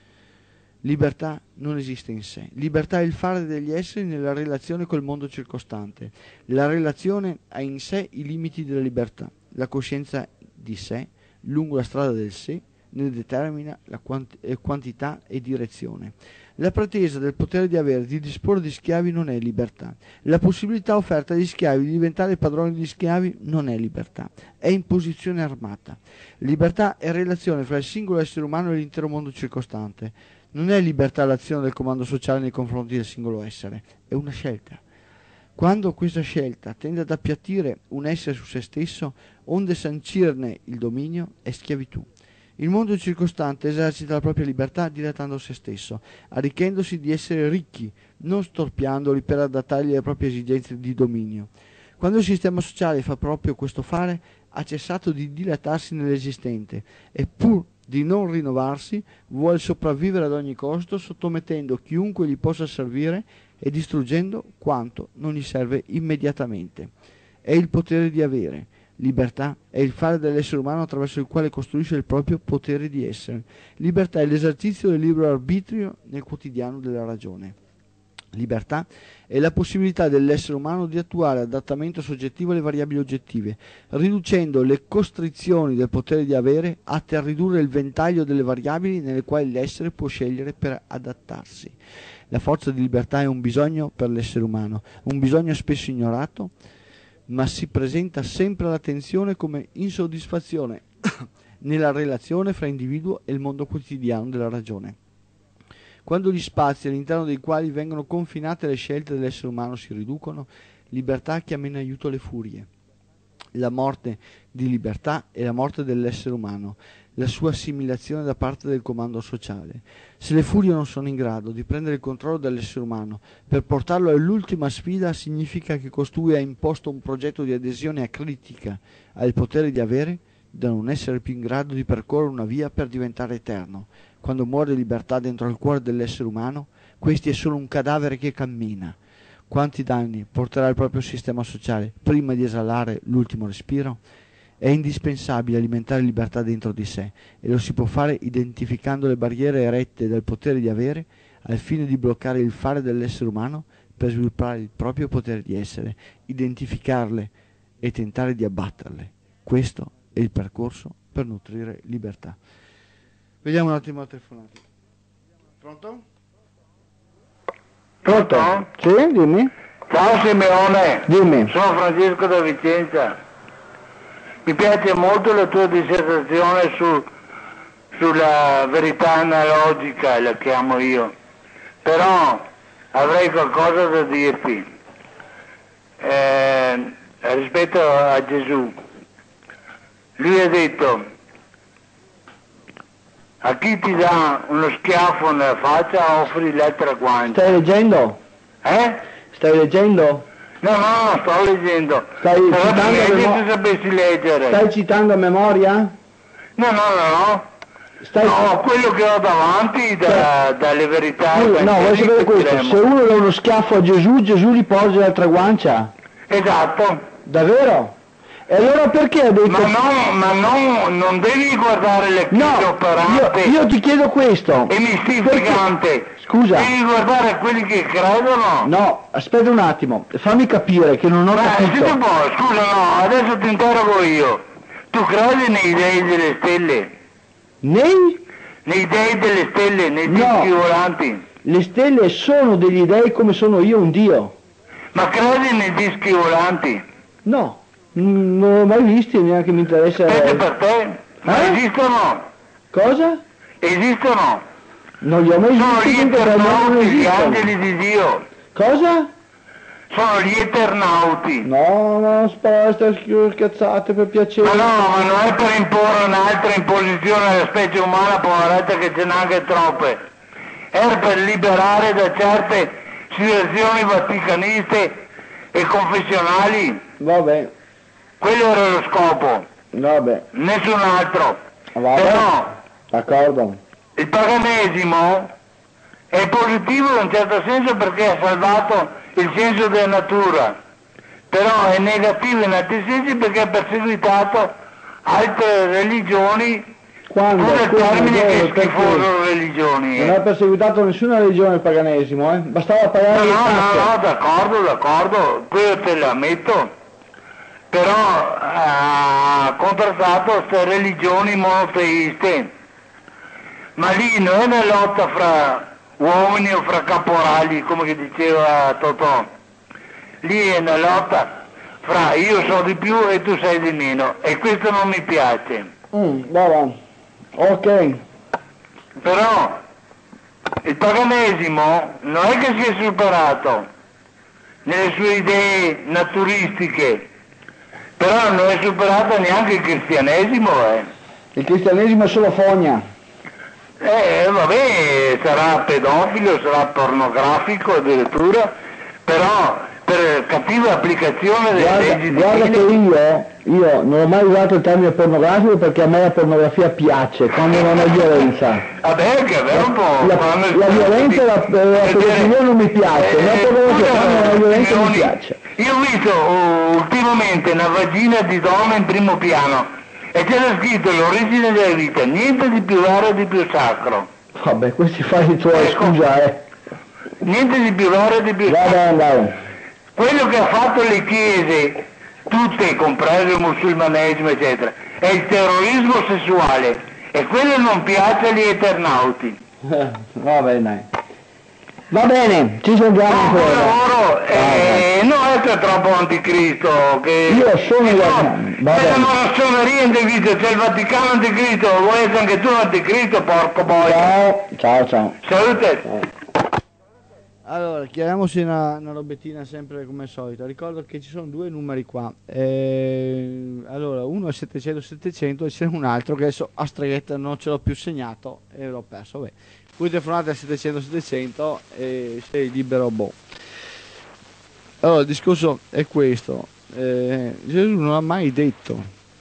Libertà non esiste in sé. Libertà è il fare degli esseri nella relazione col mondo circostante. La relazione ha in sé i limiti della libertà. La coscienza di sé, lungo la strada del sé, ne determina la quantità e direzione. La pretesa del potere di avere, di disporre di schiavi non è libertà. La possibilità offerta agli schiavi di diventare padroni di schiavi non è libertà, è imposizione armata. Libertà è relazione fra il singolo essere umano e l'intero mondo circostante. Non è libertà l'azione del comando sociale nei confronti del singolo essere, è una scelta. Quando questa scelta tende ad appiattire un essere su se stesso, onde sancirne il dominio, è schiavitù. Il mondo circostante esercita la propria libertà dilettando se stesso, arricchendosi di essere ricchi, non storpiandoli per adattargli alle proprie esigenze di dominio. Quando il sistema sociale fa proprio questo fare, ha cessato di dilettarsi nell'esistente e pur di non rinnovarsi, vuole sopravvivere ad ogni costo, sottomettendo chiunque gli possa servire e distruggendo quanto non gli serve immediatamente. È il potere di avere. Libertà è il fare dell'essere umano attraverso il quale costruisce il proprio potere di essere. Libertà è l'esercizio del libero arbitrio nel quotidiano della ragione. Libertà è la possibilità dell'essere umano di attuare adattamento soggettivo alle variabili oggettive, riducendo le costrizioni del potere di avere atte a ridurre il ventaglio delle variabili nelle quali l'essere può scegliere per adattarsi. La forza di libertà è un bisogno per l'essere umano, un bisogno spesso ignorato, ma si presenta sempre alla tensione come insoddisfazione nella relazione fra individuo e il mondo quotidiano della ragione. Quando gli spazi all'interno dei quali vengono confinate le scelte dell'essere umano si riducono, libertà chiama in aiuto le furie. La morte di libertà è la morte dell'essere umano, la sua assimilazione da parte del comando sociale. Se le furie non sono in grado di prendere il controllo dell'essere umano per portarlo all'ultima sfida, significa che costui ha imposto un progetto di adesione acritica al potere di avere, da non essere più in grado di percorrere una via per diventare eterno. Quando muore libertà dentro al cuore dell'essere umano, questi è solo un cadavere che cammina. Quanti danni porterà il proprio sistema sociale prima di esalare l'ultimo respiro? È indispensabile alimentare libertà dentro di sé e lo si può fare identificando le barriere erette del potere di avere al fine di bloccare il fare dell'essere umano per sviluppare il proprio potere di essere, identificarle e tentare di abbatterle. Questo è il percorso per nutrire libertà. Vediamo un attimo la telefonata. Pronto? Pronto? Sì, dimmi. Ciao Simeone, Dimmi. sono Francesco da Vicenza. Mi piace molto la tua dissertazione sulla verità analogica, la chiamo io. Però avrei qualcosa da dirti rispetto a Gesù. Lui ha detto: a chi ti dà uno schiaffo nella faccia offri l'altra guancia. Stai leggendo? Stai leggendo? No, non sto leggendo. Stai citando a se sapessi leggere. Stai citando a memoria? No. No, quello che ho davanti dalle verità. No, vuoi sapere questo? Se uno dà uno schiaffo a Gesù, Gesù gli porge l'altra guancia. Esatto. Davvero? E allora perché ha detto... Ma non devi guardare le chiese operate. Io ti chiedo questo. E mistificante. Perché... Scusa. Devi guardare quelli che credono. No, aspetta un attimo, fammi capire che non ho capito. Scusa, no, adesso ti interrogo io. Tu credi nei dei delle stelle? Nei dei delle stelle, nei dischi volanti? Le stelle sono degli dei come sono io un dio. Ma credi nei dischi volanti? No, non l'ho mai visti, neanche mi interessa. Per te? Ma esistono? Cosa? Esistono? Non li ho mai visti. Sono gli eternauti, gli angeli di Dio. Cosa? Sono gli eternauti. No, basta cazzate, per piacere. Ma non è per imporre un'altra imposizione alla specie umana, poveretta, che ce n'ha anche troppe. È per liberare da certe situazioni vaticaniste e confessionali. Vabbè. Quello era lo scopo. Vabbè. Nessun altro. Vabbè. Però, d'accordo. Il paganesimo è positivo in un certo senso perché ha salvato il senso della natura, però è negativo in altri sensi perché ha perseguitato altre religioni. Quando? Il termine che è schifoso religioni. Non ha perseguitato nessuna religione il paganesimo, bastava pagare le tasse. No, d'accordo, quello te l'ammetto, però ha contrastato queste religioni monoteiste. Ma lì non è una lotta fra uomini o fra caporali, come che diceva Totò. Lì è una lotta fra io so di più e tu sai di meno, e questo non mi piace. Ok. Però il paganesimo non è che si è superato nelle sue idee naturistiche, però non è superato neanche il cristianesimo. Il cristianesimo è solo fogna. Vabbè, sarà pedofilo, sarà pornografico addirittura, però per cattiva applicazione delle leggi divine. Guarda che io non ho mai usato il termine pornografico perché a me la pornografia piace, quando non è violenza. Vabbè, che è un po'... La violenza e la pedofilia non mi piace, la pornografia quando non è violenza mi piace. Io ho visto ultimamente una vagina di donna in primo piano. E c'era scritto l'origine della vita, niente di più vero e di più sacro. Vabbè, questi fai i tuoi, scusa, Niente di più vero e di più sacro. Quello che ha fatto le chiese, tutte, compreso il musulmanesimo, eccetera, è il terrorismo sessuale. E quello non piace agli eternauti. Va bene. Va bene, ci sentiamo ancora. Non è troppo anticristo. Che io sono la massoneria in divisa, c'è il Vaticano anticristo, vuoi essere anche tu anticristo, porco boia. Ciao. Salute. Allora, chiariamoci una robettina sempre come al solito. Ricordo che ci sono due numeri qua. Allora, uno è 700-700 e c'è un altro che adesso a streghetta non ce l'ho più segnato e l'ho perso. Vabbè. Voi telefonate a 700-700 e sei libero, boh. Allora, il discorso è questo. Gesù non ha mai detto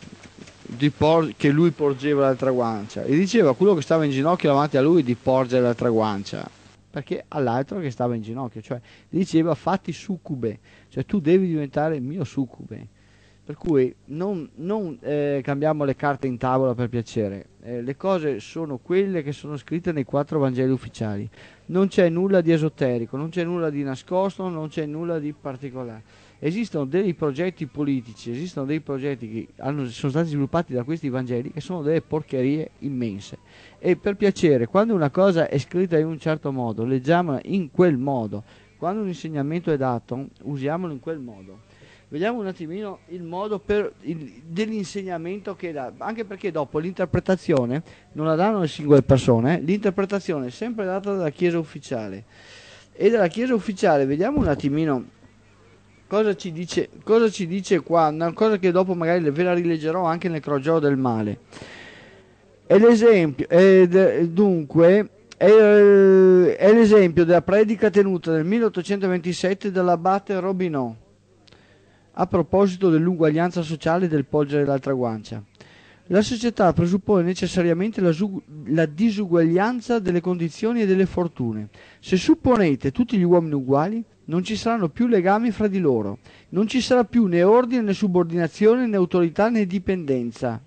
che lui porgeva l'altra guancia. E diceva a quello che stava in ginocchio davanti a lui di porgere l'altra guancia. Perché all'altro che stava in ginocchio. Cioè, diceva fatti succube. Cioè, tu devi diventare mio succube. Per cui non cambiamo le carte in tavola per piacere, le cose sono quelle che sono scritte nei 4 Vangeli ufficiali, non c'è nulla di esoterico, non c'è nulla di nascosto, non c'è nulla di particolare. Esistono dei progetti politici, esistono dei progetti che sono stati sviluppati da questi Vangeli che sono delle porcherie immense. E per piacere, quando una cosa è scritta in un certo modo, leggiamola in quel modo, quando un insegnamento è dato, usiamolo in quel modo. Vediamo un attimino il modo dell'insegnamento che dà, anche perché dopo l'interpretazione non la danno le singole persone, l'interpretazione è sempre data dalla Chiesa ufficiale. e della Chiesa ufficiale. Vediamo un attimino cosa ci dice qua, una cosa che dopo magari ve la rileggerò anche nel Crogiolo del Male. È l'esempio, dunque, è l'esempio della predica tenuta nel 1827 dall'abate Robineau a proposito dell'uguaglianza sociale del polgere l'altra guancia. La società presuppone necessariamente la disuguaglianza delle condizioni e delle fortune. Se supponete tutti gli uomini uguali, non ci saranno più legami fra di loro, non ci sarà più né ordine né subordinazione né autorità né dipendenza.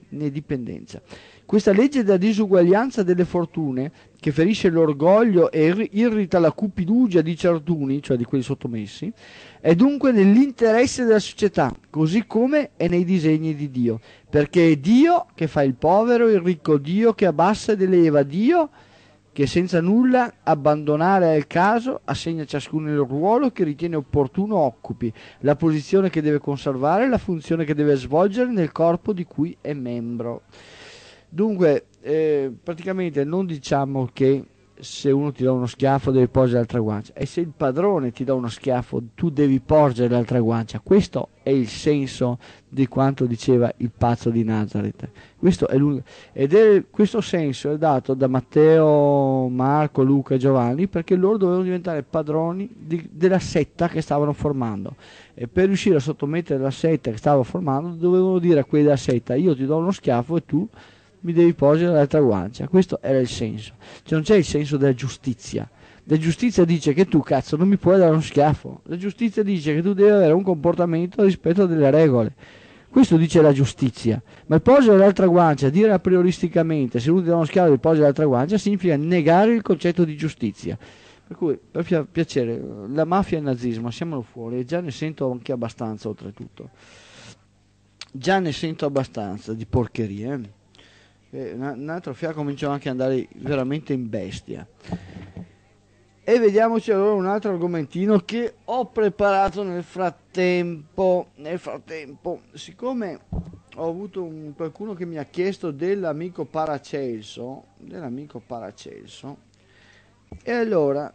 Questa legge della disuguaglianza delle fortune, che ferisce l'orgoglio e irrita la cupidugia di certuni, cioè di quelli sottomessi, è dunque nell'interesse della società, così come è nei disegni di Dio, perché è Dio che fa il povero, il ricco, Dio che abbassa ed eleva, Dio che senza nulla abbandonare al caso assegna a ciascuno il ruolo che ritiene opportuno occupi, la posizione che deve conservare, la funzione che deve svolgere nel corpo di cui è membro. Dunque, praticamente non diciamo che se uno ti dà uno schiaffo devi porgere l'altra guancia, e se il padrone ti dà uno schiaffo tu devi porgere l'altra guancia. Questo è il senso di quanto diceva il pazzo di Nazareth. Questo è l'unico, questo senso è dato da Matteo, Marco, Luca e Giovanni, perché loro dovevano diventare padroni della setta che stavano formando, e per riuscire a sottomettere la setta che stava formando dovevano dire a quelli della setta: io ti do uno schiaffo e tu mi devi porgere l'altra guancia. Questo era il senso, cioè non c'è il senso della giustizia. La giustizia dice che tu, cazzo, non mi puoi dare uno schiaffo. La giustizia dice che tu devi avere un comportamento rispetto delle regole. Questo dice la giustizia. Ma il porgere l'altra guancia, dire a prioristicamente se uno ti dà uno schiaffo devi porgere l'altra guancia, significa negare il concetto di giustizia. Per cui, per piacere, la mafia e il nazismo, siamolo fuori, e già ne sento anche abbastanza, oltretutto. Già ne sento abbastanza di porcherie, un altro fiato cominciò anche ad andare veramente in bestia. E vediamoci allora un altro argomentino che ho preparato nel frattempo, siccome ho avuto qualcuno che mi ha chiesto dell'amico Paracelso, e allora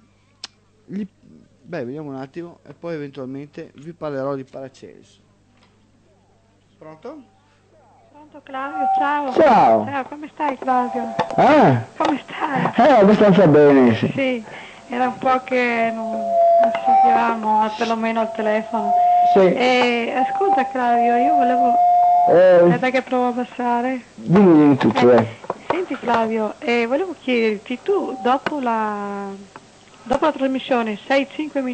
vediamo un attimo e poi eventualmente vi parlerò di Paracelso. Pronto? Claudio, ciao. Ciao, come stai Claudio? Come stai? Abbastanza bene, sì. Sì, era un po' che non ci sentivamo, perlomeno al telefono. Sì. Ascolta Claudio, io volevo... Aspetta che provo a passare. Dimmi tutto, Senti Claudio, volevo chiederti, tu dopo la trasmissione sei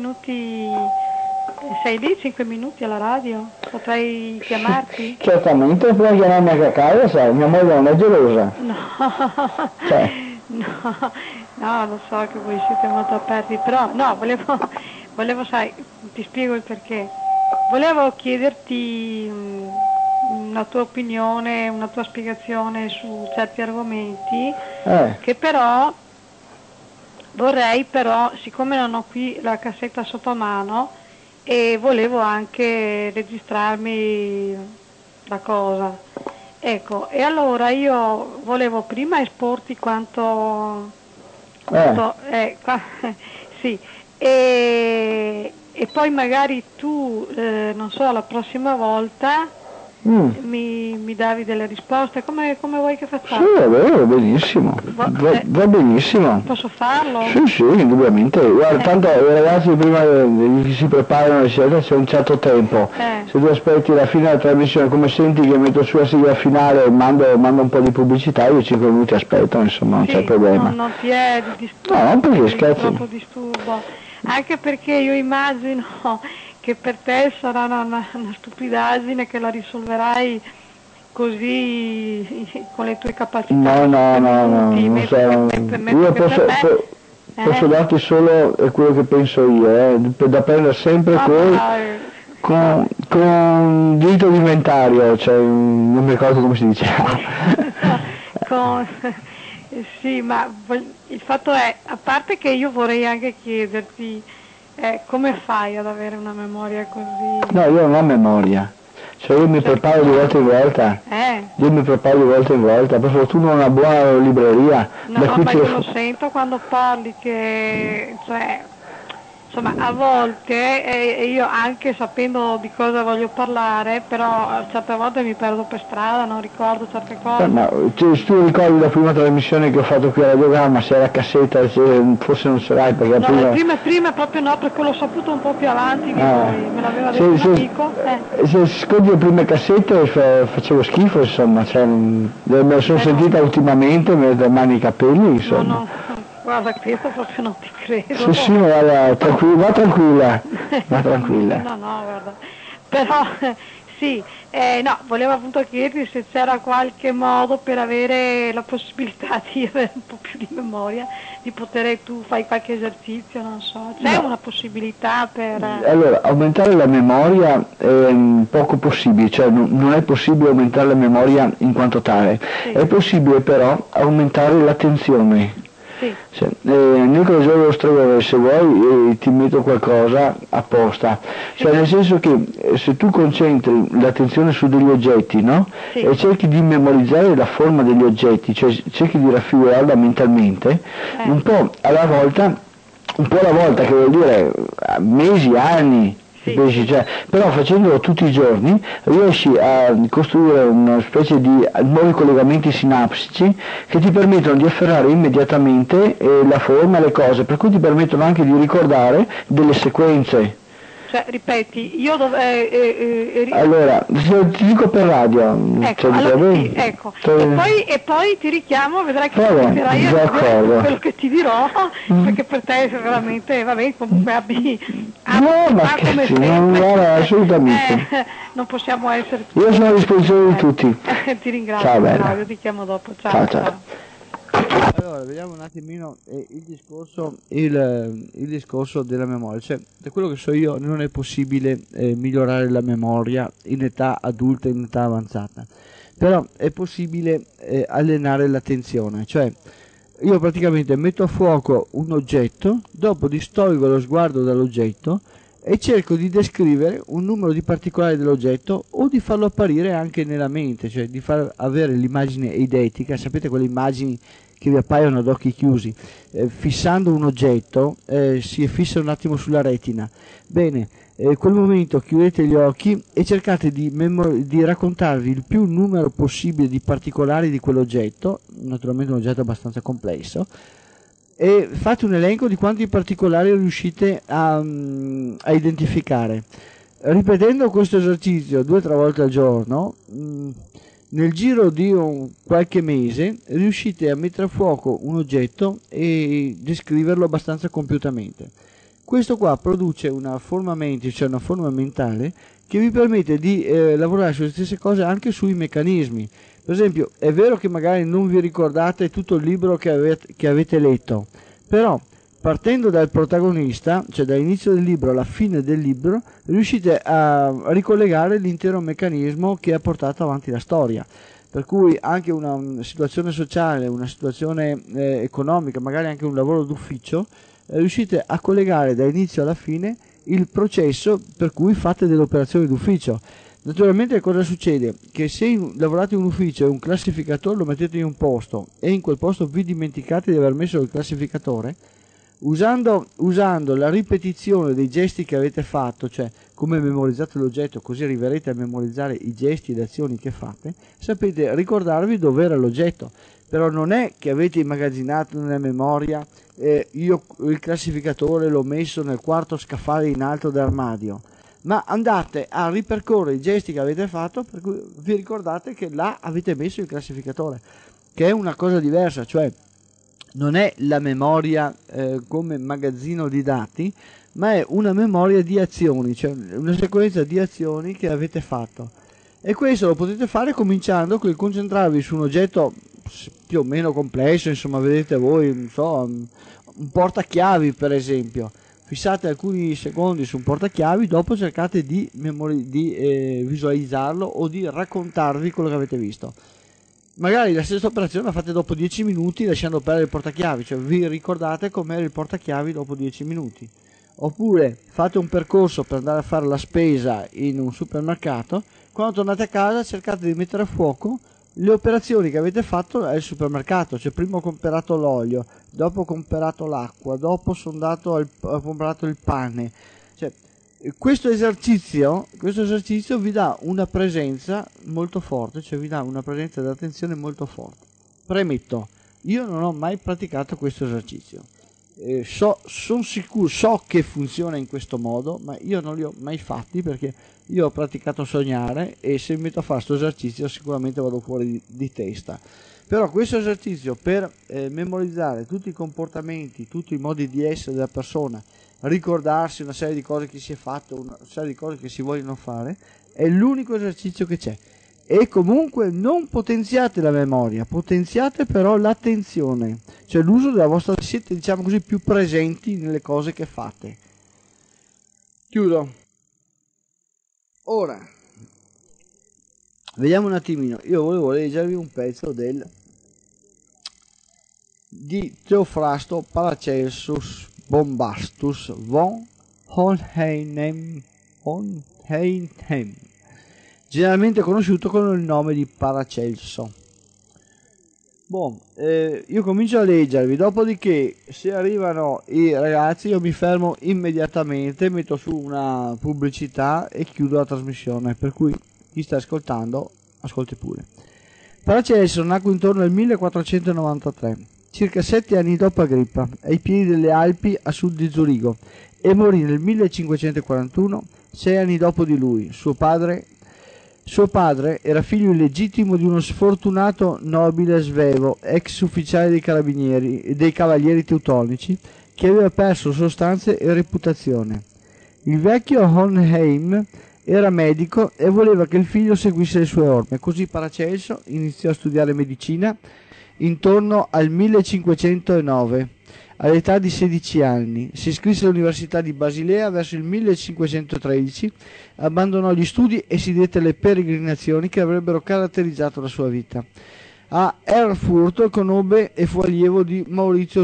lì 5 minuti alla radio? Potrei chiamarti? Certamente, puoi chiamarmi anche a casa, sai, mia moglie non è gelosa. No, Cioè. no, lo so che voi siete molto aperti, però no, volevo, sai, ti spiego il perché. Volevo chiederti una tua opinione, una tua spiegazione su certi argomenti, che però vorrei, siccome non ho qui la cassetta sotto mano, e volevo anche registrarmi la cosa, ecco, e allora io volevo prima esporti quanto sì, e poi magari tu, non so, la prossima volta mi davi delle risposte, come vuoi che facciamo? Sì, è vero, benissimo, va benissimo. Posso farlo? Sì, indubbiamente. Guarda, tanto i ragazzi prima che si preparano eccetera c'è un certo tempo. Se tu aspetti la fine della trasmissione, come senti che metto su la sigla finale e mando un po' di pubblicità, io 5 minuti aspetto, insomma, non c'è problema. Non ti è di disturbo? No, non perché scherzi. Troppo disturbo, anche perché io immagino che per te sarà una stupidaggine che la risolverai così con le tue capacità. No, io posso darti solo quello che penso io, da prendere sempre con diritto di inventario, cioè non mi ricordo come si dice. Sì, ma il fatto è, a parte che io vorrei anche chiederti come fai ad avere una memoria così? No, io non ho memoria, cioè io mi preparo di volta in volta. Per fortuna ho una buona libreria. No, ma io lo sento quando parli che, cioè, insomma, a volte io anche sapendo di cosa voglio parlare, però certe volte mi perdo per strada, non ricordo certe cose. Ma tu ricordi la prima trasmissione che ho fatto qui a Radiogramma, se era cassetta, forse non sarai perché No, le prime proprio no, perché l'ho saputo un po' più avanti di voi, me l'aveva detto un amico. Se ascolti le prime cassette facevo schifo, insomma, cioè, me lo sono sentita ultimamente, mi ho mani i capelli, insomma. No, guarda, questo proprio non ti credo. Sì, sì, guarda, va tranquilla. No, guarda, però sì, no, volevo appunto chiederti se c'era qualche modo per avere la possibilità di avere un po' più di memoria, di poter, tu fai qualche esercizio, non so, c'è una possibilità per... Allora, aumentare la memoria è poco possibile, cioè non è possibile aumentare la memoria in quanto tale, sì. È possibile però aumentare l'attenzione. Sì. Nicola Giorgio Stregone, se vuoi ti metto qualcosa apposta, cioè nel senso che se tu concentri l'attenzione su degli oggetti, no? Sì. E cerchi di memorizzare la forma degli oggetti, cioè cerchi di raffigurarla mentalmente, un po' alla volta, che vuol dire mesi, anni. Sì. Cioè, però facendolo tutti i giorni riesci a costruire una specie di nuovi collegamenti sinaptici che ti permettono di afferrare immediatamente la forma e le cose, per cui ti permettono anche di ricordare delle sequenze. Cioè, ripeti, io allora, ti dico per radio. Ecco, allora, sì, ecco. E poi ti richiamo, vedrai che capiterai quello che ti dirò, perché per te veramente, vabbè, comunque no, ma scherzi, non guarda, assolutamente. Non possiamo essere... Io sono a disposizione di tutti. Ti ringrazio, Claudio, ti chiamo dopo. Ciao. Allora, vediamo un attimino il discorso della memoria. Cioè, da quello che so io non è possibile migliorare la memoria in età adulta e in età avanzata, però è possibile allenare l'attenzione. Cioè, io praticamente metto a fuoco un oggetto, dopo distolgo lo sguardo dall'oggetto e cerco di descrivere un numero di particolari dell'oggetto o di farlo apparire anche nella mente, cioè di far avere l'immagine eidetica. Sapete quelle immagini che vi appaiono ad occhi chiusi, fissando un oggetto si fissa un attimo sulla retina. Bene, in quel momento chiudete gli occhi e cercate di raccontarvi il più numero possibile di particolari di quell'oggetto, naturalmente un oggetto abbastanza complesso, e fate un elenco di quanti particolari riuscite a identificare. Ripetendo questo esercizio 2 o 3 volte al giorno, nel giro di qualche mese riuscite a mettere a fuoco un oggetto e descriverlo abbastanza compiutamente. Questo qua produce una forma mente, cioè una forma mentale, che vi permette di lavorare sulle stesse cose anche sui meccanismi. Per esempio, è vero che magari non vi ricordate tutto il libro che avete letto, però partendo dal protagonista, cioè dall'inizio del libro alla fine del libro, riuscite a ricollegare l'intero meccanismo che ha portato avanti la storia. Per cui anche una situazione sociale, una situazione economica, magari anche un lavoro d'ufficio, riuscite a collegare dall'inizio alla fine il processo per cui fate delle operazioni d'ufficio. Naturalmente cosa succede? Che se lavorate in un ufficio e un classificatore lo mettete in un posto e in quel posto vi dimenticate di aver messo il classificatore, usando la ripetizione dei gesti che avete fatto, cioè come memorizzate l'oggetto, così arriverete a memorizzare i gesti e le azioni che fate, sapete ricordarvi dove era l'oggetto. Però non è che avete immagazzinato nella memoria io il classificatore l'ho messo nel quarto scaffale in alto dell'armadio, ma andate a ripercorrere i gesti che avete fatto, per cui vi ricordate che là avete messo il classificatore, che è una cosa diversa. Cioè non è la memoria come magazzino di dati, ma è una memoria di azioni, cioè una sequenza di azioni che avete fatto. E questo lo potete fare cominciando con il concentrarvi su un oggetto più o meno complesso, insomma, vedete voi, non so, un portachiavi per esempio. Fissate alcuni secondi su un portachiavi, dopo cercate di visualizzarlo o di raccontarvi quello che avete visto. Magari la stessa operazione la fate dopo 10 minuti lasciando perdere il portachiavi, cioè vi ricordate com'era il portachiavi dopo 10 minuti. Oppure fate un percorso per andare a fare la spesa in un supermercato, quando tornate a casa cercate di mettere a fuoco le operazioni che avete fatto al supermercato, cioè prima ho comprato l'olio, dopo ho comprato l'acqua, dopo sono andato ho comprato il pane, cioè questo esercizio vi dà una presenza molto forte, cioè vi dà una presenza d'attenzione molto forte. Premetto, io non ho mai praticato questo esercizio, sono sicuro, so che funziona in questo modo, ma io non li ho mai fatti perché io ho praticato sognare e se mi metto a fare questo esercizio sicuramente vado fuori di testa. Però questo esercizio per memorizzare tutti i comportamenti, tutti i modi di essere della persona, ricordarsi una serie di cose che si è fatto, una serie di cose che si vogliono fare, è l'unico esercizio che c'è. E comunque non potenziate la memoria, potenziate però l'attenzione, cioè l'uso della vostra, siete diciamo così più presenti nelle cose che fate. Chiudo. Ora, vediamo un attimino, io volevo leggervi un pezzo di Teofrasto Paracelsus Bombastus von Hohenheim, generalmente conosciuto con il nome di Paracelso. Io comincio a leggervi, dopodiché se arrivano i ragazzi io mi fermo immediatamente, metto su una pubblicità e chiudo la trasmissione, per cui chi sta ascoltando ascolti pure. Paracelso nacque intorno al 1493, circa 7 anni dopo Agrippa, ai piedi delle Alpi a sud di Zurigo, e morì nel 1541, 6 anni dopo di lui. Suo padre era figlio illegittimo di uno sfortunato nobile svevo, ex ufficiale dei carabinieri e dei cavalieri teutonici, che aveva perso sostanze e reputazione. Il vecchio Hohenheim era medico e voleva che il figlio seguisse le sue orme, così Paracelso iniziò a studiare medicina intorno al 1509. All'età di 16 anni si iscrisse all'Università di Basilea verso il 1513, abbandonò gli studi e si diede alle peregrinazioni che avrebbero caratterizzato la sua vita. A Erfurt conobbe e fu allievo di Maurizio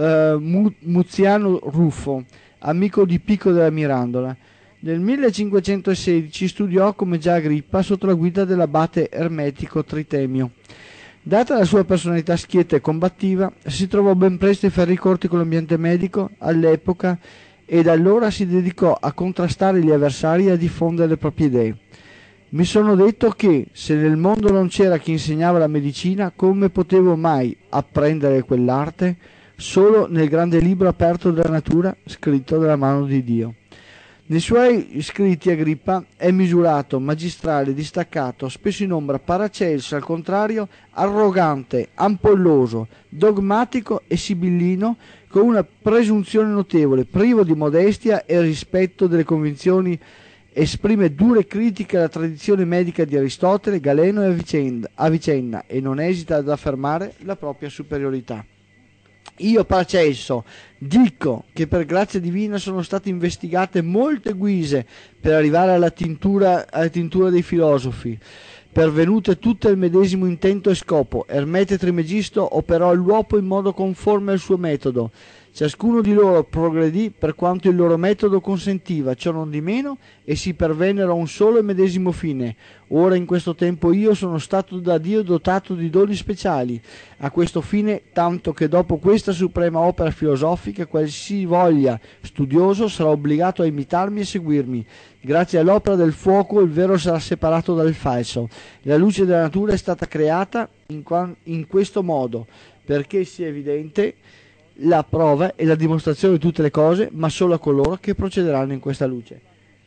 Muziano Ruffo, amico di Pico della Mirandola. Nel 1516 studiò come già Agrippa sotto la guida dell'abate ermetico Tritemio. Data la sua personalità schietta e combattiva, si trovò ben presto ai ferri corti con l'ambiente medico all'epoca e da allora si dedicò a contrastare gli avversari e a diffondere le proprie idee. Mi sono detto che, se nel mondo non c'era chi insegnava la medicina, come potevo mai apprendere quell'arte? Solo nel grande libro aperto della natura, scritto dalla mano di Dio. Nei suoi scritti Agrippa è misurato, magistrale, distaccato, spesso in ombra. Paracelso, al contrario, arrogante, ampolloso, dogmatico e sibillino, con una presunzione notevole, privo di modestia e rispetto delle convinzioni, esprime dure critiche alla tradizione medica di Aristotele, Galeno e Avicenna e non esita ad affermare la propria superiorità. Io, Paracelso, dico che per grazia divina sono state investigate molte guise per arrivare alla tintura dei filosofi, pervenute tutte al medesimo intento e scopo. Ermete Trimegisto operò l'uopo in modo conforme al suo metodo. Ciascuno di loro progredì per quanto il loro metodo consentiva, ciò non di meno, e si pervennero a un solo e medesimo fine. Ora in questo tempo io sono stato da Dio dotato di doni speciali a questo fine, tanto che dopo questa suprema opera filosofica qualsivoglia studioso sarà obbligato a imitarmi e seguirmi. Grazie all'opera del fuoco il vero sarà separato dal falso. La luce della natura è stata creata in questo modo, perché sia evidente la prova e la dimostrazione di tutte le cose, ma solo a coloro che procederanno in questa luce.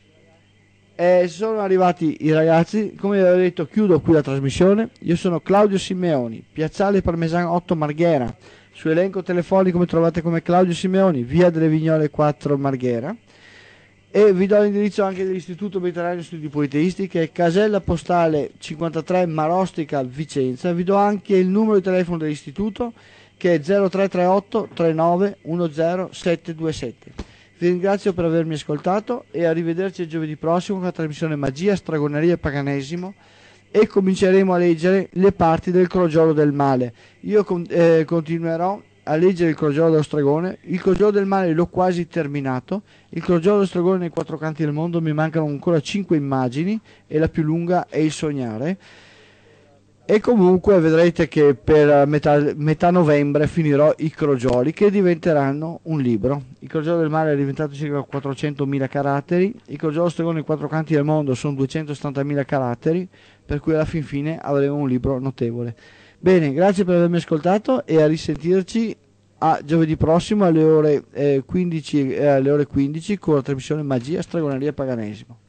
Sono arrivati i ragazzi, come vi avevo detto chiudo qui la trasmissione. Io sono Claudio Simeoni, Piazzale Parmesan 8 Marghera, su elenco telefonico mi trovate come Claudio Simeoni, via delle Vignole 4 Marghera, e vi do l'indirizzo anche dell'Istituto Mediterraneo Studi Politeisti, che è casella postale 53 Marostica Vicenza. Vi do anche il numero di telefono dell'istituto, che è 0338 39 10 727. Vi ringrazio per avermi ascoltato e arrivederci il giovedì prossimo con la trasmissione Magia, Stragoneria e Paganesimo, e cominceremo a leggere le parti del Crogiolo del Male. Io continuerò a leggere il Crogiolo dello Stregone. Il Crogiolo del Male l'ho quasi terminato. Il Crogiolo dello Stregone nei quattro canti del mondo mi mancano ancora 5 immagini e la più lunga è il Sognare. E comunque vedrete che per metà novembre finirò i crogioli, che diventeranno un libro. Il crogiolo del mare è diventato circa 400.000 caratteri, il crogiolo stregone i quattro canti del mondo sono 270.000 caratteri, per cui alla fin fine avremo un libro notevole. Bene, grazie per avermi ascoltato e a risentirci a giovedì prossimo alle ore 15 con la trasmissione Magia, Stregoneria e Paganesimo.